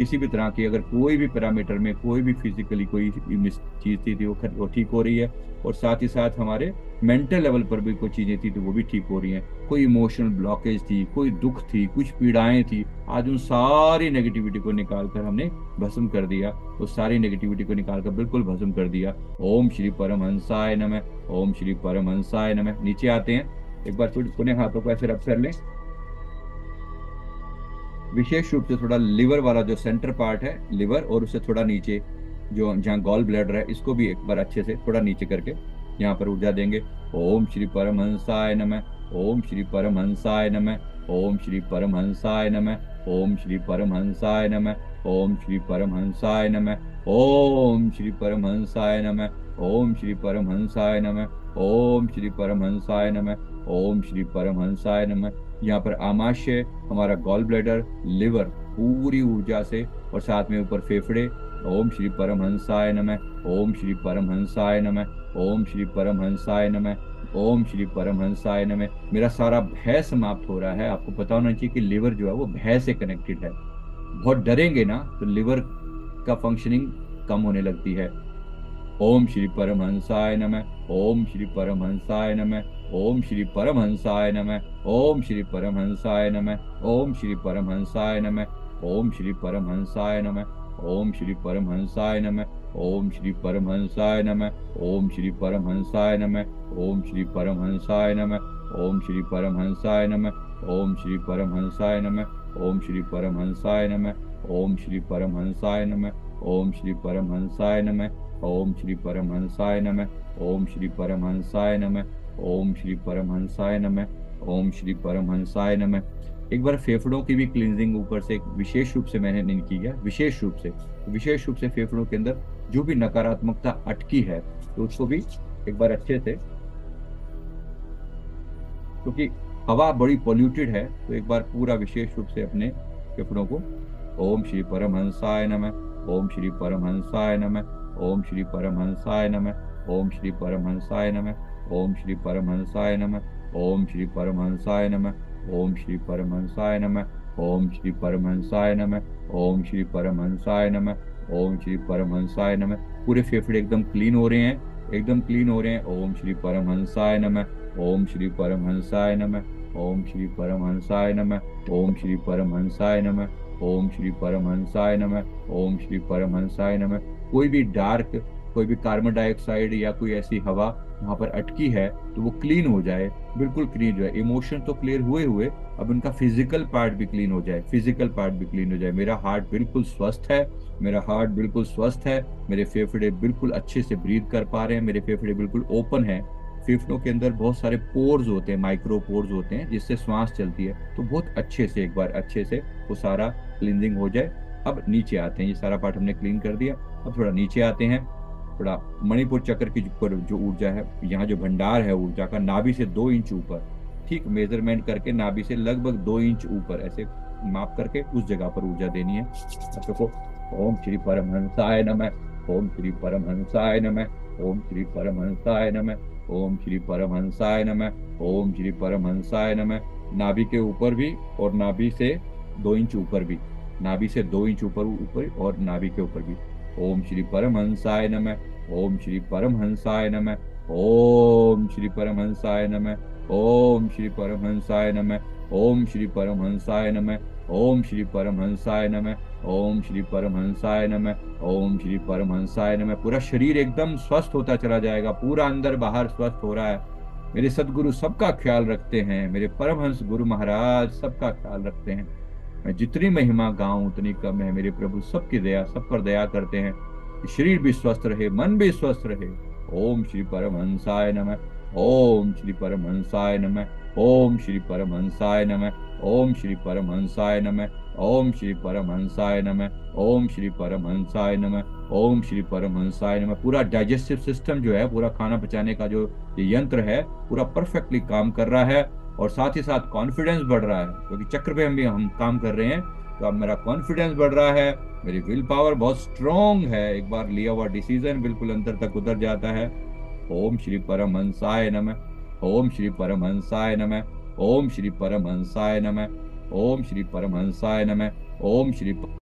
किसी भी तरह की अगर कोई भी पैरामीटर में कोई भी फिजिकली कोई चीज थी वो ठीक हो रही है, और साथ ही साथ हमारे मेंटल लेवल पर भी कोई चीजें थी तो वो भी ठीक हो रही हैं। कोई इमोशनल ब्लॉकेज थी, कोई दुख थी, कुछ पीड़ाएं थी, आज उन सारी नेगेटिविटी को निकाल कर हमने भस्म कर दिया, उस सारी नेगेटिविटी को निकाल कर बिल्कुल भस्म कर दिया। ओम श्री परमहंसाय नमः। ओम श्री परमहंसाय नमः। नीचे आते हैं, एक बार फिर पुनः हाथों को ऐसे रब कर लें। विशेष रूप से थोड़ा लिवर वाला जो सेंटर पार्ट है, लिवर और उससे थोड़ा नीचे जो जहाँ गॉल ब्लैडर है, इसको भी एक बार अच्छे से थोड़ा नीचे करके यहाँ पर ऊर्जा देंगे। ओम श्री परमहंसाय नमः। ओम श्री परमहंसाय नमः। ओम श्री परमहंसाय नमः। ओम श्री परमहंसाय नमः। ओम श्री परमहंसाय नमः। ओम श्री परमहंसाय नमः। ओम श्री परमहंसाय नमः। ओम श्री परमहंसाय नमः। ओम श्री परमहंसाय नमः। यहाँ पर आमाशय, हमारा गॉल ब्लैडर, लिवर पूरी ऊर्जा से, और साथ में ऊपर फेफड़े। ओम श्री परमहंसाय नमः। ओम श्री परमहंसाय नमः। ओम श्री परमहंसाय नमः। ओम श्री परमहंसाय नमः। मेरा सारा भय समाप्त हो रहा है। आपको पता होना चाहिए कि लिवर जो है वो भय से कनेक्टेड है। बहुत डरेंगे ना तो लिवर का फंक्शनिंग कम होने लगती है। ओम श्री परमहंसाय नमः। ओम श्री परमहंसाय नमः। ओम श्री परमहंसाय नमः। ओम श्री परमहंसाय नमः। ओम श्री परमहंसाय नमः। ओम श्री परमहंसाय नमः। ओम श्री परमहंसाय नमः। ओम श्री परमहंसाय नमः। ओम श्री परमहंसाय नमः। ओम श्री परमहंसाय नमः। ओम श्री परमहंसाय नमः। ओम श्री परमहंसाय नमः। ओम श्री परमहंसाय नमः। ओम श्री परमहंसाय नमः। ओम श्री परमहंसाय नमः। ओम श्री परमहंसाय नमः। ओम श्री परमहंसाय नमः। ओम श्री परमहंसाय नमः। ओम श्री परमहंसाय नमः। एक बार फेफड़ों की भी क्लींजिंग ऊपर से विशेष रूप से मैंने नहीं की है, विशेष रूप से फेफड़ों के अंदर जो भी नकारात्मकता अटकी है तो उसको भी एक बार अच्छे से, क्योंकि हवा बड़ी पॉल्यूटेड है, तो एक बार पूरा विशेष रूप से अपने फेफड़ों को ओम श्री परमहंसाय नमः। ओम श्री परमहंसाय नमः। ओम श्री परमहंसाय नमः। ओम श्री परमहंसाय नमः। ओम श्री परमहंसाय नमः। ओम श्री परमहंसाय नमः। ओम श्री परमहंसाय नमः। ओम श्री परमहंसाय नमः। ओम श्री परमहंसाय नमः। ओम श्री परमहंसाय नमः। पूरे फेफड़े एकदम क्लीन हो रहे हैं, एकदम क्लीन हो रहे हैं। ओम श्री परमहंसाय नमः। ओम श्री परमहंसाय नमः। ओम श्री परमहंसाय नमः। ओम श्री परमहंसाय नमः। ओम श्री परमहंसाय नमः। ओम श्री परमहंसाय नमः। कोई भी डार्क, कोई भी कार्बन डाइऑक्साइड या कोई ऐसी हवा वहां पर अटकी है तो वो क्लीन हो जाए, बिल्कुल क्लीन हो जाए। इमोशन तो क्लियर हुए हुए, अब उनका फिजिकल पार्ट भी क्लीन हो जाए, फिजिकल पार्ट भी क्लीन हो जाए। मेरा हार्ट बिल्कुल स्वस्थ है, मेरा हार्ट बिल्कुल स्वस्थ है, मेरे फेफड़े बिल्कुल अच्छे से ब्रीथ कर पा रहे हैं, मेरे फेफड़े बिल्कुल ओपन है। फेफड़ों के अंदर बहुत सारे पोर्स होते हैं, माइक्रो पोर्स होते हैं जिससे श्वास चलती है, तो बहुत अच्छे से एक बार अच्छे से वो सारा क्लींजिंग हो जाए। अब नीचे आते हैं, ये सारा पार्ट हमने क्लीन कर दिया। अब थोड़ा नीचे आते हैं, थोड़ा मणिपुर चक्र की जो ऊर्जा है, यहाँ जो भंडार है ऊर्जा का, नाभि से 2 इंच ऊपर, ठीक मेजरमेंट करके नाभि से लगभग 2 इंच ऊपर ऐसे माप करके उस जगह पर ऊर्जा देनी है। अब देखो, ओम श्री परमहंसाय नमः। ओम श्री परमहंसाय नमः। ओम श्री परमहंसाय नमः। ओम श्री परमहंसाय नमः। ओम श्री परमहंसाय नमः। नाभि के ऊपर भी और नाभि से 2 इंच ऊपर भी, नाभि से 2 इंच ऊपर और नाभि के ऊपर भी। ओम श्री परमहंसाय नमः। ओम श्री परमहंसाय नमः। ओम श्री परमहंसाय नमः। ओम श्री परमहंसाय नमः। ओम श्री परमहंसाय नमः। ओम श्री परमहंसाय नमः। ओम श्री परमहंसाय नमः। ओम श्री परमहंसाय नमः। पूरा शरीर एकदम स्वस्थ होता चला जाएगा, पूरा अंदर बाहर स्वस्थ हो रहा है। मेरे सदगुरु सबका ख्याल रखते हैं, मेरे परमहंस गुरु महाराज सबका ख्याल रखते हैं। मैं जितनी महिमा गाऊं उतनी कम है। मेरे प्रभु सबकी दया, सब पर दया करते हैं। शरीर भी स्वस्थ रहे, मन भी स्वस्थ रहे। ओम श्री परमहंसाय नमः। ओम श्री परमहंसाय नमः। ओम श्री परमहंसाय नमः। ओम श्री परमहंसाय नमः। ओम श्री परमहंसाय नमः। ओम श्री परमहंसाय नमः। ओम श्री परमहंसाय नमः। पूरा डाइजेस्टिव सिस्टम जो है, पूरा खाना पचाने का जो ये यंत्र है, पूरा परफेक्टली काम कर रहा है, और साथ ही साथ कॉन्फिडेंस बढ़ रहा है, क्योंकि चक्र पे हम काम कर रहे हैं। तो अब मेरा कॉन्फिडेंस बढ़ रहा है, मेरी विल पावर बहुत स्ट्रॉन्ग है, एक बार लिया हुआ डिसीजन बिल्कुल अंदर तक उतर जाता है। ओम श्री परमहंसाय नमः। ओम श्री परमहंसाय नमः। ओम श्री परमहंसाय नमः। ओम श्री परमहंसाय नमः। ओम श्री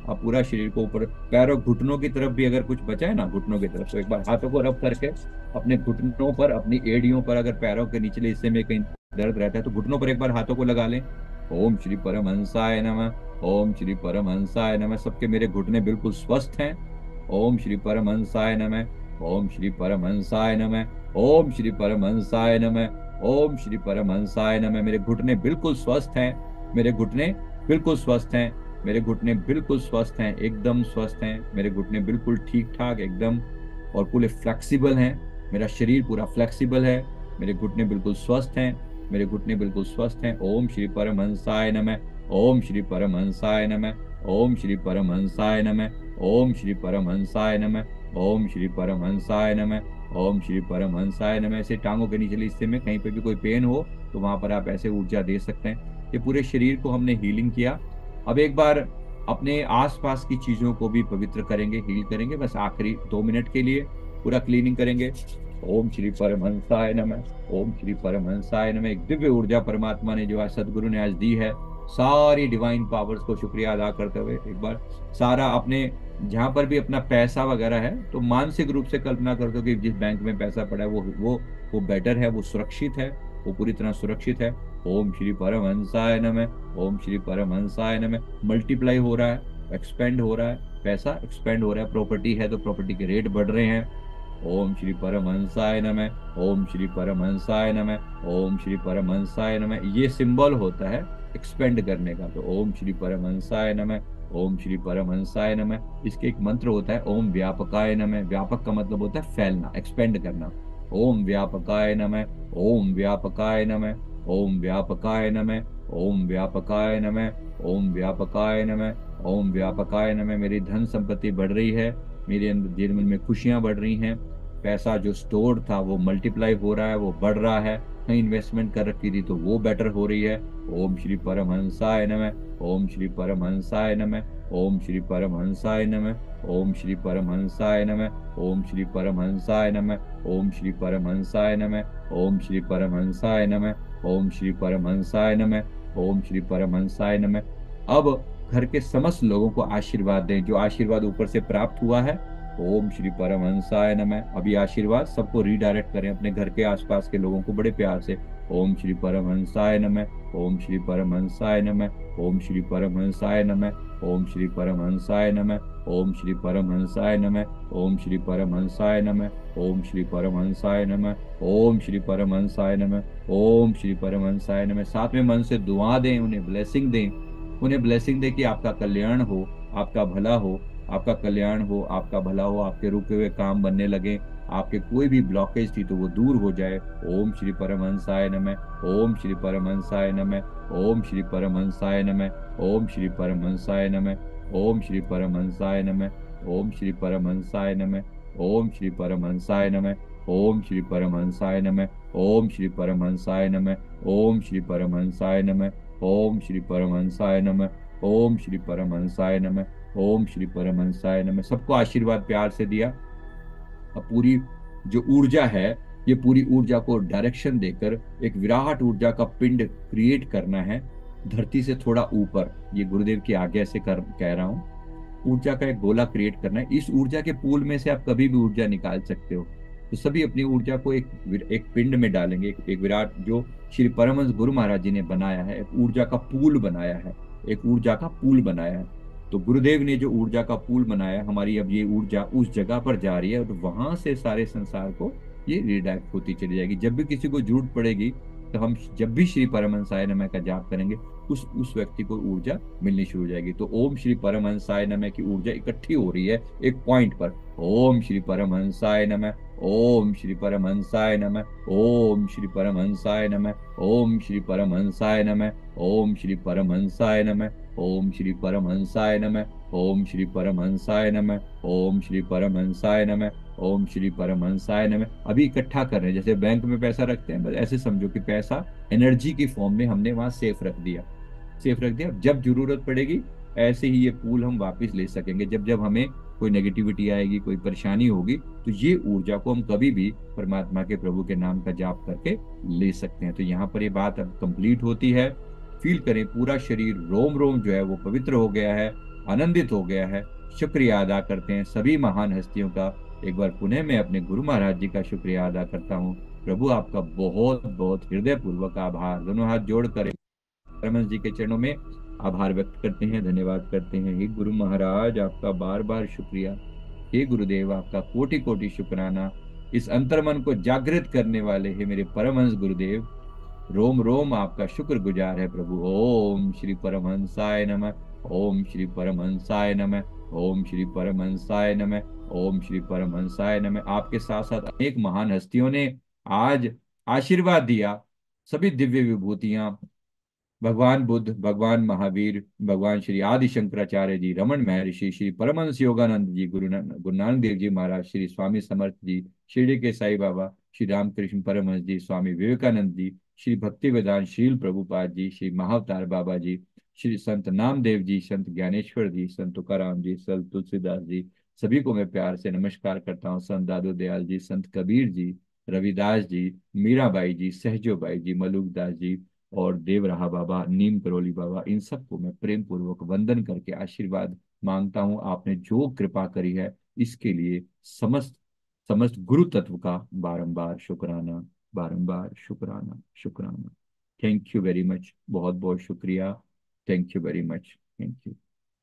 आप पूरा शरीर को ऊपर, पैरों घुटनों की तरफ भी अगर कुछ बचा है ना, घुटनों की तरफ, तो एक बार हाथों को रब करके अपने घुटनों पर, अपनी एड़ियों पर, अगर पैरों के निचले हिस्से में कहीं दर्द रहता है तो घुटनों पर एक बार हाथों को लगा लें। ओम श्री परमहंसाय नमः, ओम श्री परमहंसाय नमः। सबके मेरे घुटने बिल्कुल स्वस्थ हैं। ओम श्री परमहंसाय नमः, ओम श्री परमहंसाय नमः, ओम श्री परमहंसाय नमः, ओम श्री परमहंसाय नमः। मेरे घुटने बिल्कुल स्वस्थ हैं, मेरे घुटने बिल्कुल स्वस्थ हैं, मेरे घुटने बिल्कुल स्वस्थ हैं, एकदम स्वस्थ हैं। मेरे घुटने बिल्कुल ठीक ठाक एकदम और पूरे फ्लेक्सिबल हैं। मेरा शरीर पूरा फ्लेक्सिबल है। मेरे घुटने बिल्कुल स्वस्थ हैं, मेरे घुटने बिल्कुल स्वस्थ हैं। ओम श्री परमहंसाय नमः, ओम श्री परमहंसाय नमः, ओम श्री परमहंसाय नमः, ओम श्री परमहंसाय नमः, ओम श्री परमहंसाय नमः, ओम श्री परमहंसाय नमः। ऐसे टांगों के निचले हिस्से में कहीं पे भी कोई पेन हो तो वहां पर आप ऐसे ऊर्जा दे सकते हैं। ये पूरे शरीर को हमने हीलिंग किया। अब एक बार अपने आसपास की चीजों को भी पवित्र करेंगे, हील करेंगे, बस आखिरी 2 मिनट के लिए पूरा क्लीनिंग करेंगे। ओम श्री परमहंसाय नमः, ओम श्री परमहंसाय नमः। एक दिव्य ऊर्जा परमात्मा ने जो आज सदगुरु ने आज दी है, सारी डिवाइन पावर्स को शुक्रिया अदा करते हुए एक बार सारा अपने जहां पर भी अपना पैसा वगैरह है तो मानसिक रूप से कल्पना कर दो कि जिस बैंक में पैसा पड़ा है वो बेटर है, वो सुरक्षित है, वो पूरी तरह सुरक्षित है। ओम श्री परमहंसाय नमः, ओम श्री परमहंसाय नमः। मल्टीप्लाई हो रहा है, एक्सपेंड हो रहा है, पैसा एक्सपेंड हो रहा है। प्रॉपर्टी है तो प्रॉपर्टी के रेट बढ़ रहे हैं। ओम श्री परमहंसाय नमः, ओम श्री परमहंसाय नमः, ओम श्री परमहंसाय नमः। ये सिंबल होता है एक्सपेंड करने का। तो ओम श्री परमहंसाय नमः, ओम श्री परमहंसाय नमः। इसके एक मंत्र होता है ओम व्यापकाय नमः। व्यापक का मतलब होता है फैलना, एक्सपेंड करना। ओम व्यापकाय नमः, ओम व्यापकाय नमः, ओम व्यापकाय नमः, ओम व्यापकाय नमः, ओम व्यापकाय नमः, ओम व्यापकाय नमः। मेरी धन संपत्ति बढ़ रही है, मेरे अंदर जीवन में खुशियां बढ़ रही हैं। पैसा जो स्टोर था वो मल्टीप्लाई हो रहा है, वो बढ़ रहा है। कहीं इन्वेस्टमेंट कर रखी थी तो वो बेटर हो रही है। ओम श्री परमहंसाय नमः, ओम श्री परमहंसाय नमः, ओम श्री परमहंसाय नमः, ओम श्री परमहंसाय नमः, ओम श्री परमहंसाय नमः, ओम श्री परमहंसाय नमः, ओम श्री परमहंसाय नमः, ओम श्री परमहंसाय नमः, ओम श्री परमहंसाय नमः। अब घर के समस्त लोगों को आशीर्वाद दें, जो आशीर्वाद ऊपर से प्राप्त हुआ है। ओम श्री परमहंसाय नमः। अभी आशीर्वाद सबको रीडायरेक्ट करें अपने घर के आसपास के लोगों को बड़े प्यार से। ओम श्री परमहंसाय नमः, ओम श्री परमहंसाय नमः, ओम श्री परमहंसाय नमः, ओम श्री परमहंसाय नमः, ओम श्री परमहंसाय नमः, ओम श्री परमहंसाय नमः, ओम श्री परमहंसाय नमः, ओम श्री परमहंसाय नमः, ओम श्री परमहंसाय नमः। साथ में मन से दुआ दें, उन्हें ब्लेसिंग दें, उन्हें ब्लेसिंग दें कि आपका कल्याण हो, आपका भला हो, आपका कल्याण हो, आपका भला हो, आपके रुके हुए काम बनने लगे, आपके कोई भी ब्लॉकेज थी तो वो दूर हो जाए। ओम श्री परमहंसाय नमः, ओम श्री परमहंसाय नमः, ओम श्री परमहंसाय नमः, ओम श्री परमहंसाय नमः, ओम श्री परमहंसाय नमः, ओम श्री परमहंसाय नमः, ओम श्री परमहंसाय नमः, ओम श्री परमहंसाय नमः, ओम श्री परमहंसाय नमः, ओम श्री परमहंसाय नमः, ओम श्री परमहंसाय नमः, ओम श्री परमहंसाय नमः, ओम श्री परमहंसाय नमः। सबको आशीर्वाद प्यार से दिया। अब पूरी जो ऊर्जा है, ये पूरी ऊर्जा को डायरेक्शन देकर एक विराट ऊर्जा का पिंड क्रिएट करना है धरती से थोड़ा ऊपर। ये गुरुदेव की आज्ञा से कह रहा हूँ। ऊर्जा का एक गोला क्रिएट करना है। इस ऊर्जा के पूल में से आप कभी भी ऊर्जा निकाल सकते हो। तो सभी अपनी ऊर्जा को एक पिंड में डालेंगे, एक विराट जो श्री परमहंस गुरु महाराज जी ने बनाया है, एक ऊर्जा का पूल बनाया है, एक ऊर्जा का पूल बनाया है। तो गुरुदेव ने जो ऊर्जा का पूल बनाया, हमारी अब ये ऊर्जा उस जगह पर जा रही है और वहां से सारे संसार को ये रिडायरेक्ट होती चली जाएगी। जब भी किसी को जरूरत पड़ेगी तो हम जब भी श्री परमहंसाय नमः का जाप करेंगे उस व्यक्ति को ऊर्जा मिलनी शुरू हो जाएगी। तो ओम श्री परमहंसाय नमः की ऊर्जा इकट्ठी हो रही है एक पॉइंट पर। ओम श्री परमहंसाय नमः, ओम श्री परमहंसाय नमः, ओम श्री परमहंसाय नमः, ओम श्री परमहंसाय नमः, ओम श्री परमहंसाय नमः, ओम श्री परमहंसाय नमः, ओम श्री परमहंसाय नमः, ओम श्री परमहंसाय नमः, ओम श्री परमहंसाय नमः। अभी इकट्ठा कर रहे हैं, जैसे बैंक में पैसा रखते हैं, बस ऐसे समझो कि पैसा एनर्जी की फॉर्म में हमने वहां सेफ रख दिया, सेफ रख दिया। जब जरूरत पड़ेगी ऐसे ही ये पूल हम वापस ले सकेंगे। जब जब हमें कोई नेगेटिविटी आएगी, कोई परेशानी होगी, तो ये ऊर्जा को हम कभी भी परमात्मा के प्रभु के नाम का जाप करके ले सकते हैं। तो यहाँ पर ये बात अब कंप्लीट होती है। फील करें पूरा शरीर, रोम रोम जो है वो पवित्र हो गया है। आनंदित हो गया है। शुक्रिया अदा करते हैं सभी महान हस्तियों का। एक बार पुनः मैं अपने गुरु महाराज जी का शुक्रिया अदा करता हूँ। प्रभु आपका बहुत बहुत हृदय पूर्वक आभार। दोनों हाथ जोड़कर परमहंस जी के चरणों में आभार व्यक्त करते हैं, धन्यवाद करते हैं। हे गुरु महाराज आपका बार बार शुक्रिया। हे गुरुदेव आपका कोटि कोटि शुक्राना। इस अंतर्मन को जागृत करने वाले हे मेरे परमहंस गुरुदेव, रोम रोम आपका शुक्रगुजार है प्रभु। ओम श्री परमहंसाय नमः। ओम श्री परमहंसाय नमः। ओम श्री परमहंसाय नमः। ओम श्री परमहंसाय नमः। आपके साथ साथ अनेक महान हस्तियों ने आज आशीर्वाद दिया। सभी दिव्य विभूतियां, भगवान बुद्ध, भगवान महावीर, भगवान श्री आदि शंकराचार्य जी, रमन महर्षि, श्री परमहंस योगानंद जी, गुरु नानक देव जी महाराज, श्री स्वामी समर्थ जी, शिरडी के साईं बाबा, श्री रामकृष्ण परमहंस जी, स्वामी विवेकानंद जी, श्री भक्ति वेदांत शील प्रभुपाद जी, श्री महाअवतार बाबा जी, श्री संत नामदेव जी, संत ज्ञानेश्वर जी, संत तुकाराम जी, संत तुलसीदास जी, सभी को मैं प्यार से नमस्कार करता हूँ। संत दादू दयाल जी, संत कबीर जी, रविदास जी, मीराबाई जी, सहजोबाई जी, मलुकदास जी और देव रहा बाबा, नीम करोली बाबा, इन सबको मैं प्रेम पूर्वक वंदन करके आशीर्वाद मांगता हूं। आपने जो कृपा करी है इसके लिए समस्त समस्त गुरु तत्व का बारंबार शुक्राना, बारंबार शुक्राना, शुक्राना। थैंक यू वेरी मच, बहुत बहुत शुक्रिया। Thank you very much, thank you.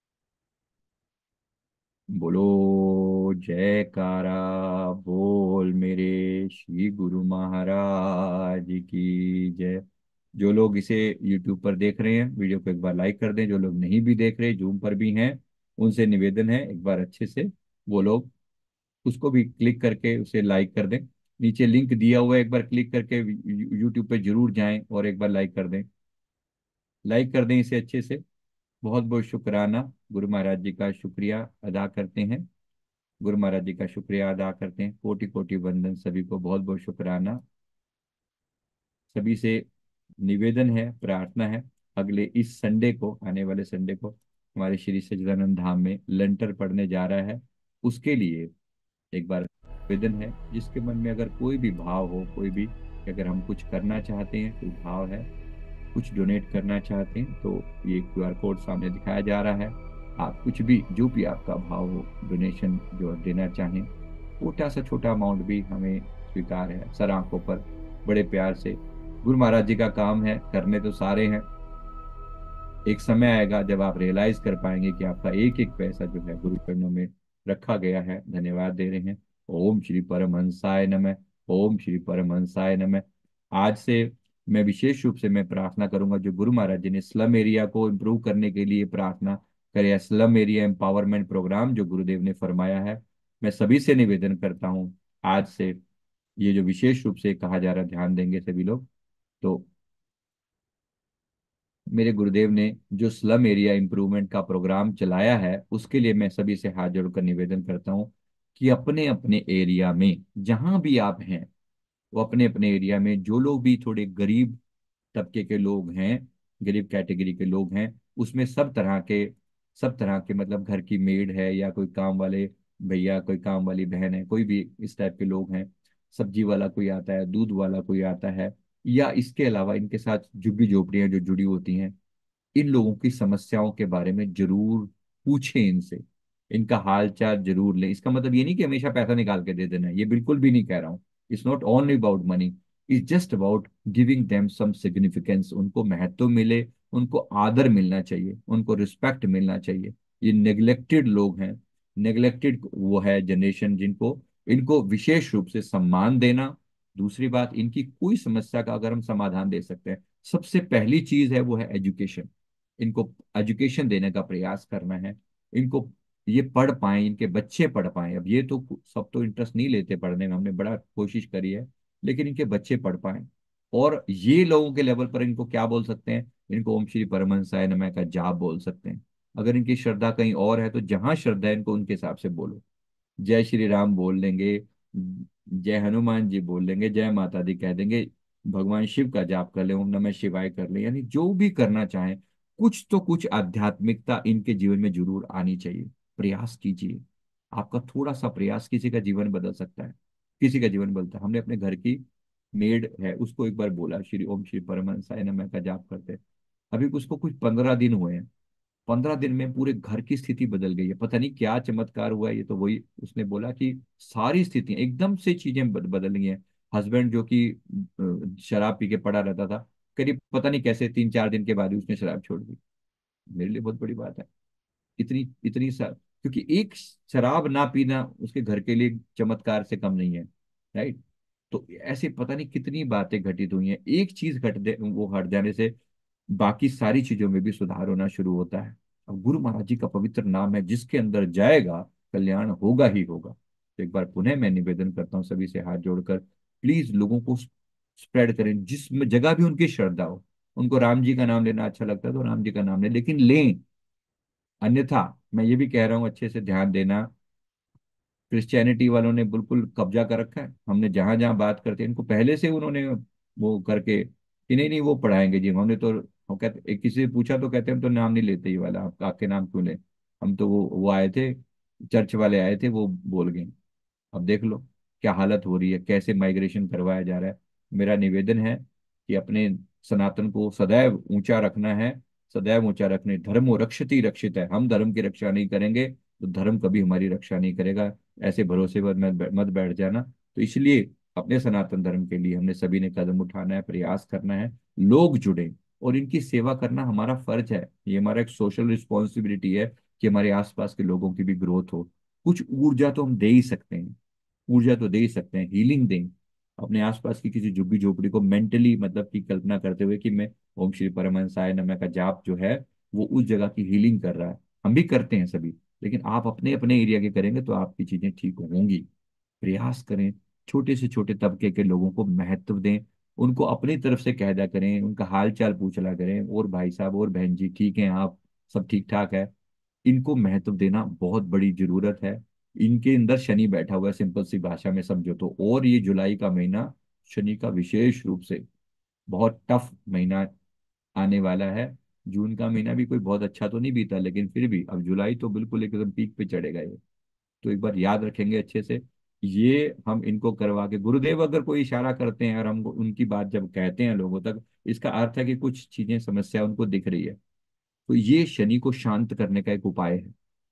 बोलो जयकारा, बोल मेरे श्री गुरु महाराज की जय। जो लोग इसे YouTube पर देख रहे हैं वीडियो को एक बार लाइक कर दें। जो लोग नहीं भी देख रहे, जूम पर भी हैं, उनसे निवेदन है एक बार अच्छे से वो लोग उसको भी क्लिक करके उसे लाइक कर दें। नीचे लिंक दिया हुआ है, एक बार क्लिक करके YouTube पे जरूर जाएं और एक बार लाइक कर दें। लाइक कर दें इसे अच्छे से। बहुत बहुत शुक्राना। गुरु महाराज जी का शुक्रिया अदा करते हैं। गुरु महाराज जी का शुक्रिया अदा करते हैं। कोटि कोटि वंदन सभी को, बहुत बहुत शुक्राना। सभी से निवेदन है, प्रार्थना है, अगले इस संडे को, आने वाले संडे को हमारे श्री सच्चिदानंद धाम में लंटर पड़ने जा रहा है। उसके लिए एक बार निवेदन है, जिसके मन में अगर कोई भी भाव हो, कोई भी कि अगर हम कुछ करना चाहते हैं, कोई भाव है, कुछ डोनेट करना चाहते हैं, तो ये QR कोड सामने दिखाया जा रहा है। आप कुछ भी, जो भी आपका भाव हो, डोनेशन जो देना चाहें, छोटा सा छोटा अमाउंट भी हमें स्वीकार है। सर आंखों पर बड़े प्यार से, गुरु महाराज जी का काम है, करने तो सारे हैं। एक समय आएगा जब आप रियलाइज कर पाएंगे कि आपका एक एक पैसा जो है गुरु चरणों में रखा गया है। धन्यवाद दे रहे हैं। ओम श्री परमहंसाय नमः। ओम श्री परमहंसाय नमः। आज से मैं विशेष रूप से मैं प्रार्थना करूंगा, जो गुरु महाराज जी ने स्लम एरिया को इम्प्रूव करने के लिए प्रार्थना करे, स्लम एरिया एम्पावरमेंट प्रोग्राम जो गुरुदेव ने फरमाया है, मैं सभी से निवेदन करता हूँ आज से ये जो विशेष रूप से कहा जा रहा है, ध्यान देंगे सभी लोग। तो मेरे गुरुदेव ने जो स्लम एरिया इंप्रूवमेंट का प्रोग्राम चलाया है, उसके लिए मैं सभी से हाथ जोड़कर निवेदन करता हूँ कि अपने अपने एरिया में जहां भी आप हैं, वो अपने अपने एरिया में जो लोग भी थोड़े गरीब तबके के लोग हैं, गरीब कैटेगरी के लोग हैं, उसमें सब तरह के मतलब घर की मेड है या कोई काम वाले भैया, कोई काम वाली बहन है, कोई भी इस टाइप के लोग हैं, सब्जी वाला कोई आता है, दूध वाला कोई आता है, या इसके अलावा इनके साथ झुग्गी झोपड़ियां जो जुड़ी होती हैं, इन लोगों की समस्याओं के बारे में जरूर पूछें इनसे। इनका हाल चाल जरूर लें। इसका मतलब ये नहीं कि हमेशा पैसा निकाल के दे देना है, ये बिल्कुल भी नहीं कह रहा हूँ। It's not only about money, it's just about giving them some significance. उनको महत्व मिले, उनको आदर मिलना चाहिए, उनको रिस्पेक्ट मिलना चाहिए। ये नेग्लेक्टेड लोग हैं, नेग्लेक्टेड वो है जनरेशन, जिनको इनको विशेष रूप से सम्मान देना। दूसरी बात, इनकी कोई समस्या का अगर हम समाधान दे सकते हैं, सबसे पहली चीज है वो है एजुकेशन। इनको एजुकेशन देने का प्रयास करना है। इनको ये पढ़ पाए, इनके बच्चे पढ़ पाए। अब ये तो सब तो इंटरेस्ट नहीं लेते पढ़ने में, हमने बड़ा कोशिश करी है, लेकिन इनके बच्चे पढ़ पाए। और ये लोगों के लेवल पर इनको क्या बोल सकते हैं, इनको ओम श्री परमहंसाय नमः का जाप बोल सकते हैं। अगर इनकी श्रद्धा कहीं और है, तो जहां श्रद्धा है इनको उनके हिसाब से बोलो। जय श्री राम बोल देंगे, जय हनुमान जी बोल देंगे, जय माता दी कह देंगे, भगवान शिव का जाप कर ले, ओम नमः शिवाय कर ले, यानी जो भी करना चाहें, कुछ तो कुछ आध्यात्मिकता इनके जीवन में जरूर आनी चाहिए। प्रयास कीजिए। आपका थोड़ा सा प्रयास किसी का जीवन बदल सकता है, किसी का जीवन बदलता है। हमने अपने घर की मेड है, उसको एक बार बोला श्री ओम श्री परमहंसाय नमः का जाप करते, अभी उसको कुछ 15 दिन हुए हैं, 15 दिन में पूरे घर की स्थिति बदल गई है। पता नहीं क्या चमत्कार हुआ है, ये तो वही उसने बोला कि सारी स्थितियां एकदम से चीजें बदल गई हैं। हस्बैंड जो कि शराब पी के पड़ा रहता था, करीब पता नहीं कैसे 3-4 दिन के बाद ही उसने शराब छोड़ दी। मेरे लिए बहुत बड़ी बात है। इतनी इतनी क्योंकि एक शराब ना पीना उसके घर के लिए चमत्कार से कम नहीं है। राइट। तो ऐसे पता नहीं कितनी बातें घटित हुई हैं, एक चीज घट दे वो हट जाने से बाकी सारी चीजों में भी सुधार होना शुरू होता है। अब गुरु महाराज जी का पवित्र नाम है, जिसके अंदर जाएगा कल्याण होगा ही होगा। तो एक बार पुनः मैं निवेदन करता हूँ सभी से हाथ जोड़कर, प्लीज लोगों को स्प्रेड करें, जिस जगह भी उनकी श्रद्धा हो। उनको राम जी का नाम लेना अच्छा लगता है तो राम जी का नाम लें, लेकिन लें। अन्यथा मैं ये भी कह रहा हूँ, अच्छे से ध्यान देना, क्रिश्चियनिटी वालों ने बिल्कुल कब्जा कर रखा है। हमने जहां जहां बात करते हैं, इनको पहले से उन्होंने वो करके कि नहीं नहीं वो पढ़ाएंगे जी, हमने तो, हम कहते किसी से पूछा तो कहते हैं हम तो नाम नहीं लेते, ये वाला आप आपके नाम क्यों ले। हम तो वो आए थे, चर्च वाले आए थे, वो बोल गए। अब देख लो क्या हालत हो रही है, कैसे माइग्रेशन करवाया जा रहा है। मेरा निवेदन है कि अपने सनातन को सदैव ऊंचा रखना है। सदैव ऊंचा रखने, धर्मो रक्षति रक्षित है, हम धर्म की रक्षा नहीं करेंगे तो धर्म कभी हमारी रक्षा नहीं करेगा। ऐसे भरोसे पर मत बैठ जाना। तो इसलिए अपने सनातन धर्म के लिए हमने सभी ने कदम उठाना है, प्रयास करना है, लोग जुड़े और इनकी सेवा करना हमारा फर्ज है। ये हमारा एक सोशल रिस्पॉन्सिबिलिटी है कि हमारे आसपास के लोगों की भी ग्रोथ हो। कुछ ऊर्जा तो हम दे ही सकते हैं, ऊर्जा तो दे ही सकते हैं, हीलिंग दें। अपने आसपास की किसी झुग्गी झोपड़ी को मेंटली मतलब की कल्पना करते हुए कि मैं ओम श्री परमहंसाय नमः का जाप जो है वो उस जगह की हीलिंग कर रहा है। हम भी करते हैं सभी, लेकिन आप अपने अपने एरिया के करेंगे तो आपकी चीजें ठीक होंगी। प्रयास करें, छोटे से छोटे तबके के लोगों को महत्व दें, उनको अपनी तरफ से कह दिया करें, उनका हाल चाल पूछ लिया करें, और भाई साहब और बहन जी ठीक हैं आप, सब ठीक ठाक है। इनको महत्व देना बहुत बड़ी जरूरत है। इनके अंदर शनि बैठा हुआ है, सिंपल सी भाषा में समझो तो। और ये जुलाई का महीना शनि का विशेष रूप से बहुत टफ महीना आने वाला है। जून का महीना भी कोई बहुत अच्छा तो नहीं बीता, लेकिन फिर भी अब जुलाई तो बिल्कुल एकदम पीक पे चढ़ेगा ये। तो एक बार याद रखेंगे अच्छे से। ये हम इनको करवा के, गुरुदेव अगर कोई इशारा करते हैं और हम उनकी बात जब कहते हैं लोगों तक, इसका अर्थ है कि कुछ चीजें समस्या उनको दिख रही है। तो ये शनि को शांत करने का एक उपाय है।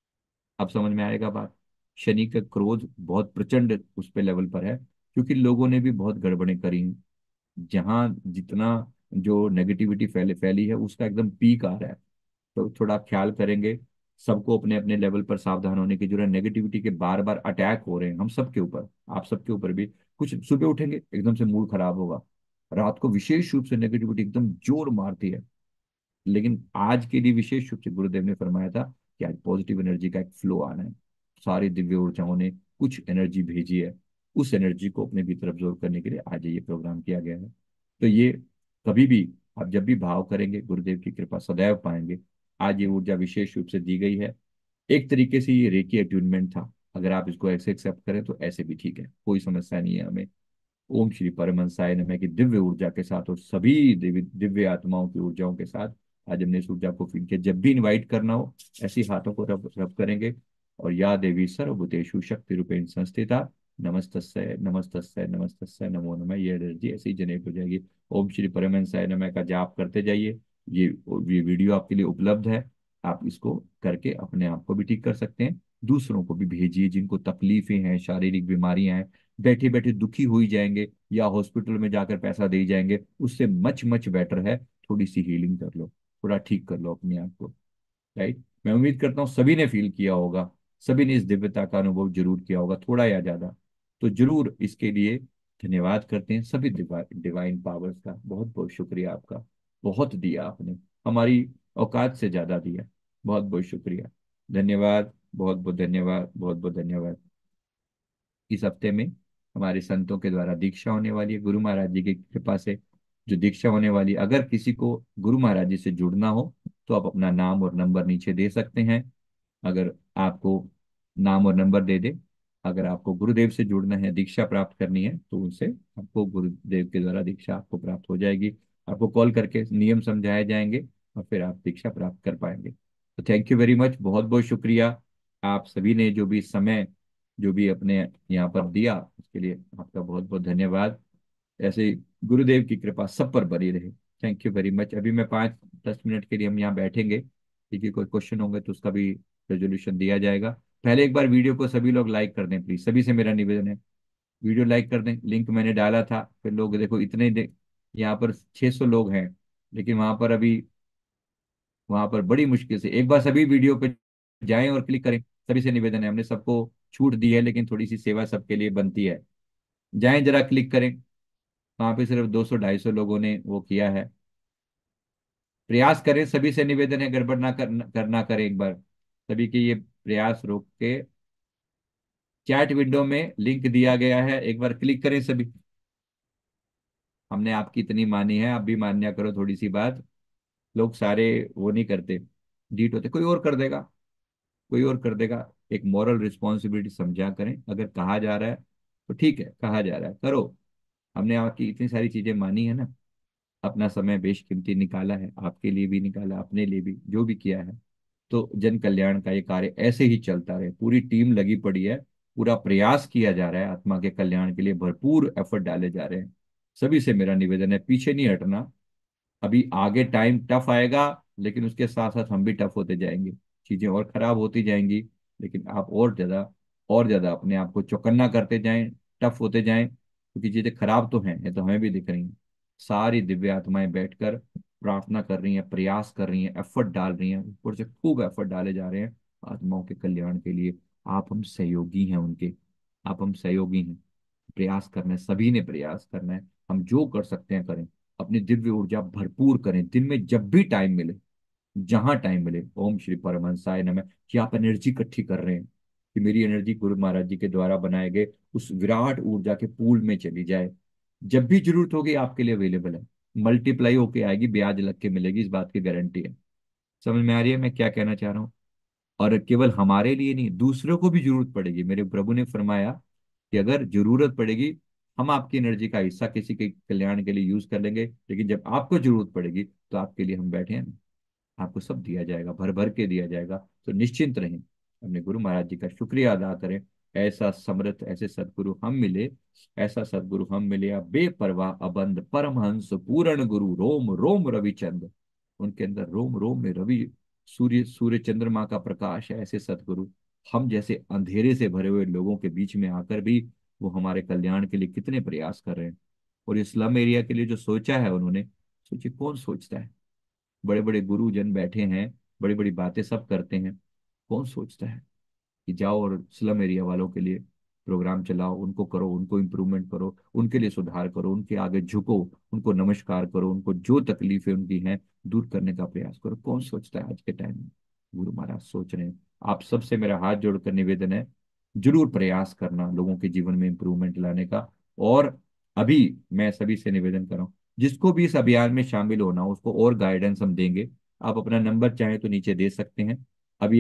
अब समझ में आएगा बात। शनि का क्रोध बहुत प्रचंड उस पे लेवल पर है, क्योंकि लोगों ने भी बहुत गड़बड़ें करी हैं। जहां जितना जो नेगेटिविटी फैले फैली है उसका एकदम पीक आ रहा है। तो थोड़ा ख्याल करेंगे, सबको अपने अपने लेवल पर सावधान होने की जरूरत है। नेगेटिविटी के बार बार अटैक हो रहे हैं हम सबके ऊपर, आप सबके ऊपर भी। कुछ सुबह उठेंगे एकदम से मूड खराब होगा, रात को विशेष रूप से नेगेटिविटी एकदम जोर मारती है। लेकिन आज के लिए विशेष रूप से गुरुदेव ने फरमाया था कि आज पॉजिटिव एनर्जी का एक फ्लो आना है। सारी दिव्य ऊर्जाओं ने कुछ एनर्जी भेजी है, उस एनर्जी को अपने भीतर अब्जॉर्व करने के लिए आज ये प्रोग्राम किया गया है। तो ये कभी भी आप जब भी भाव करेंगे गुरुदेव की कृपा सदैव पाएंगे। आज ये ऊर्जा विशेष रूप से दी गई है। एक तरीके से ये रेकी अट्यूनमेंट था, अगर आप इसको ऐसे एक्सेप्ट करें तो ऐसे भी ठीक है, कोई समस्या नहीं है हमें। ओम श्री परमहंसाय नमः की दिव्य ऊर्जा के साथ और सभी दिव्य दिव्य आत्माओं की ऊर्जाओं के साथ आज हमने इस ऊर्जा को फील किया। जब भी इनवाइट करना हो ऐसे ही हाथों को रब रब करेंगे, और या देवी सर्वभूतेषु शक्ति रूपेण संस्थिता नमस्तस्यै नमस्तस्यै नमस्तस्यै नमो नमः, ये एनर्जी ऐसे ही जनरेट हो जाएगी। ओम श्री परमहंसाय नमः का जाप करते जाइए। ये वीडियो आपके लिए उपलब्ध है, आप इसको करके अपने आप को भी ठीक कर सकते हैं। दूसरों को भी भेजिए जिनको तकलीफें हैं, शारीरिक बीमारियां हैं। बैठे बैठे दुखी हो ही जाएंगे या हॉस्पिटल में जाकर पैसा दे ही जाएंगे, उससे मच मच बेटर है थोड़ी सी हीलिंग कर लो, थोड़ा ठीक कर लो अपने आप को। राइट। मैं उम्मीद करता हूँ सभी ने फील किया होगा, सभी ने इस दिव्यता का अनुभव जरूर किया होगा, थोड़ा या ज्यादा। तो जरूर इसके लिए धन्यवाद करते हैं सभी डिवाइन पावर्स का। बहुत बहुत शुक्रिया आपका, बहुत दिया आपने, हमारी औकात से ज्यादा दिया। बहुत बहुत शुक्रिया, धन्यवाद, बहुत बहुत धन्यवाद, बहुत बहुत धन्यवाद। इस हफ्ते में हमारे संतों के द्वारा दीक्षा होने वाली है, गुरु महाराज जी की कृपा से जो दीक्षा होने वाली है। अगर किसी को गुरु महाराज जी से जुड़ना हो तो आप अपना नाम और नंबर नीचे दे सकते हैं। अगर आपको नाम और नंबर दे दे, अगर आपको गुरुदेव से जुड़ना है, दीक्षा प्राप्त करनी है, तो उनसे आपको गुरुदेव के द्वारा दीक्षा आपको प्राप्त हो जाएगी। आपको कॉल करके नियम समझाए जाएंगे और फिर आप दीक्षा प्राप्त कर पाएंगे। तो थैंक यू वेरी मच, बहुत बहुत शुक्रिया। आप सभी ने जो भी समय जो भी अपने यहाँ पर दिया उसके लिए आपका बहुत बहुत धन्यवाद। ऐसे ही गुरुदेव की कृपा सब पर बनी रहे। Thank you very much. अभी मैं 5-10 मिनट के लिए हम यहाँ बैठेंगे, ठीक है, कोई क्वेश्चन होंगे तो उसका भी रेजोल्यूशन दिया जाएगा। पहले एक बार वीडियो को सभी लोग लाइक कर दें प्लीज, सभी से मेरा निवेदन है। वीडियो लाइक कर दें, लिंक मैंने डाला था, फिर लोग देखो यहाँ पर 600 लोग हैं, लेकिन वहां पर बड़ी मुश्किल से एक बार सभी वीडियो पे जाएं और क्लिक करें। सभी से निवेदन है, हमने सबको छूट दी है, लेकिन थोड़ी सी सेवा सबके लिए बनती है। जाएं जरा क्लिक करें। वहां पे सिर्फ 200-250 लोगों ने वो किया है। प्रयास करें, सभी से निवेदन है, गड़बड़ करना करें एक बार। सभी के ये प्रयास रोक के चैट विंडो में लिंक दिया गया है, एक बार क्लिक करें सभी। हमने आपकी इतनी मानी है, आप भी मान्या करो थोड़ी सी बात। लोग सारे वो नहीं करते, डीट होते, कोई और कर देगा, कोई और कर देगा। एक मॉरल रिस्पॉन्सिबिलिटी समझा करें, अगर कहा जा रहा है तो ठीक है, कहा जा रहा है करो। हमने आपकी इतनी सारी चीजें मानी है ना, अपना समय बेशकीमती निकाला है, आपके लिए भी निकाला, अपने लिए भी, जो भी किया है। तो जन कल्याण का ये कार्य ऐसे ही चलता रहे, पूरी टीम लगी पड़ी है, पूरा प्रयास किया जा रहा है, आत्मा के कल्याण के लिए भरपूर एफर्ट डाले जा रहे हैं। सभी से मेरा निवेदन है, पीछे नहीं हटना। अभी आगे टाइम टफ आएगा, लेकिन उसके साथ साथ हम भी टफ होते जाएंगे, चीजें और खराब होती जाएंगी। लेकिन आप और ज्यादा अपने आप को चौकन्ना करते जाएं, टफ होते जाएं, क्योंकि चीजें खराब तो हैं, ये तो हमें भी दिख रही हैं। सारी दिव्य आत्माएं बैठकर प्रार्थना कर रही हैं, प्रयास कर रही हैं, एफर्ट डाल रही हैं, ऊपर से खूब एफर्ट डाले जा रहे हैं आत्माओं के कल्याण के लिए। आप हम सहयोगी हैं उनके, आप हम सहयोगी हैं। प्रयास करना है, सभी ने प्रयास करना है। हम जो कर सकते हैं करें, अपनी दिव्य ऊर्जा भरपूर करें, दिन में जब भी टाइम मिले, जहां टाइम मिले। ओम श्री परमहंसाय नमः। कि आप एनर्जी इकट्ठी कर रहे हैं, कि मेरी एनर्जी गुरु महाराज जी के द्वारा बनाए गए उस विराट ऊर्जा के पूल में चली जाए। जब भी जरूरत होगी आपके लिए अवेलेबल है, मल्टीप्लाई होके आएगी, ब्याज लग के मिलेगी, इस बात की गारंटी है। समझ में आ रही है मैं क्या कहना चाह रहा हूँ? और केवल हमारे लिए नहीं, दूसरों को भी जरूरत पड़ेगी। मेरे प्रभु ने फरमाया कि अगर जरूरत पड़ेगी, हम आपकी एनर्जी का हिस्सा किसी के कल्याण के लिए यूज कर लेंगे, लेकिन जब आपको जरूरत पड़ेगी तो आपके लिए हम बैठे हैं ना। आपको सब दिया जाएगा, भर भर के दिया जाएगा, तो निश्चिंत रहें। अपने गुरु महाराज जी का शुक्रिया अदा करें। ऐसा समृद्ध, ऐसे सदगुरु हम मिले, ऐसा सदगुरु हम मिले, अब बेपरवाह अबंध परमहंस पूर्ण गुरु रोम रोम रविचंद्र। उनके अंदर रोम रोम में रवि, सूर्य सूर्य चंद्रमा का प्रकाश है। ऐसे सदगुरु हम जैसे अंधेरे से भरे हुए लोगों के बीच में आकर भी वो हमारे कल्याण के लिए कितने प्रयास कर रहे हैं। और इस स्लम एरिया के लिए जो सोचा है उन्होंने, सोचिए कौन सोचता है? बड़े बड़े गुरुजन बैठे हैं, बड़ी बड़ी बातें सब करते हैं, कौन सोचता है कि जाओ और स्लम एरिया वालों के लिए प्रोग्राम चलाओ, उनको करो, उनको इम्प्रूवमेंट करो, उनके लिए सुधार करो, उनके आगे झुको, उनको नमस्कार करो, उनको जो तकलीफें उनकी हैं दूर करने का प्रयास करो। कौन सोचता है आज के टाइम में? गुरु महाराज सोच रहे हैं। आप सबसे मेरा हाथ जोड़कर निवेदन है, जरूर प्रयास करना लोगों के जीवन में इंप्रूवमेंट लाने का। और अभी मैं सभी से निवेदन कर रहा हूँ, जिसको भी इस अभियान में शामिल होना हो उसको और गाइडेंस हम देंगे। आप अपना नंबर चाहे तो नीचे दे सकते हैं। अभी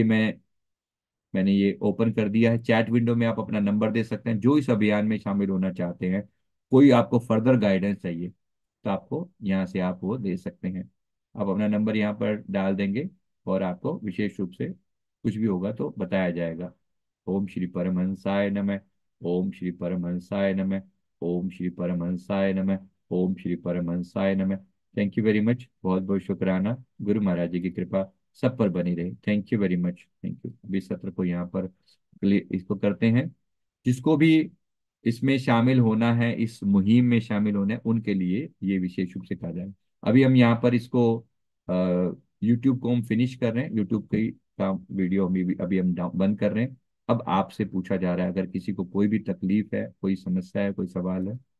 मैंने ये ओपन कर दिया है चैट विंडो में, आप अपना नंबर दे सकते हैं जो इस अभियान में शामिल होना चाहते हैं। कोई आपको फर्दर गाइडेंस चाहिए तो आपको यहाँ से आप वो दे सकते हैं। आप अपना नंबर यहाँ पर डाल देंगे और आपको विशेष रूप से कुछ भी होगा तो बताया जाएगा। ओम श्री परमहंसाय नमः। ओम श्री परमहंसाय नमः। ओम श्री परमहंसाय नमः। ओम श्री परमहंसाय नमः। थैंक यू वेरी मच, बहुत बहुत शुक्राना। गुरु महाराज जी की कृपा सब पर बनी रहे। Thank you very much, thank you. अभी सत्र को यहाँ पर इसको करते हैं। जिसको भी इसमें शामिल होना है, इस मुहिम में शामिल होना है, उनके लिए ये विशेष रूप से कहा जाए। अभी हम यहाँ पर इसको यूट्यूब को हम फिनिश कर रहे हैं, यूट्यूब का वीडियो अभी हम बंद कर रहे हैं। अब आपसे पूछा जा रहा है, अगर किसी को कोई भी तकलीफ है, कोई समस्या है, कोई सवाल है,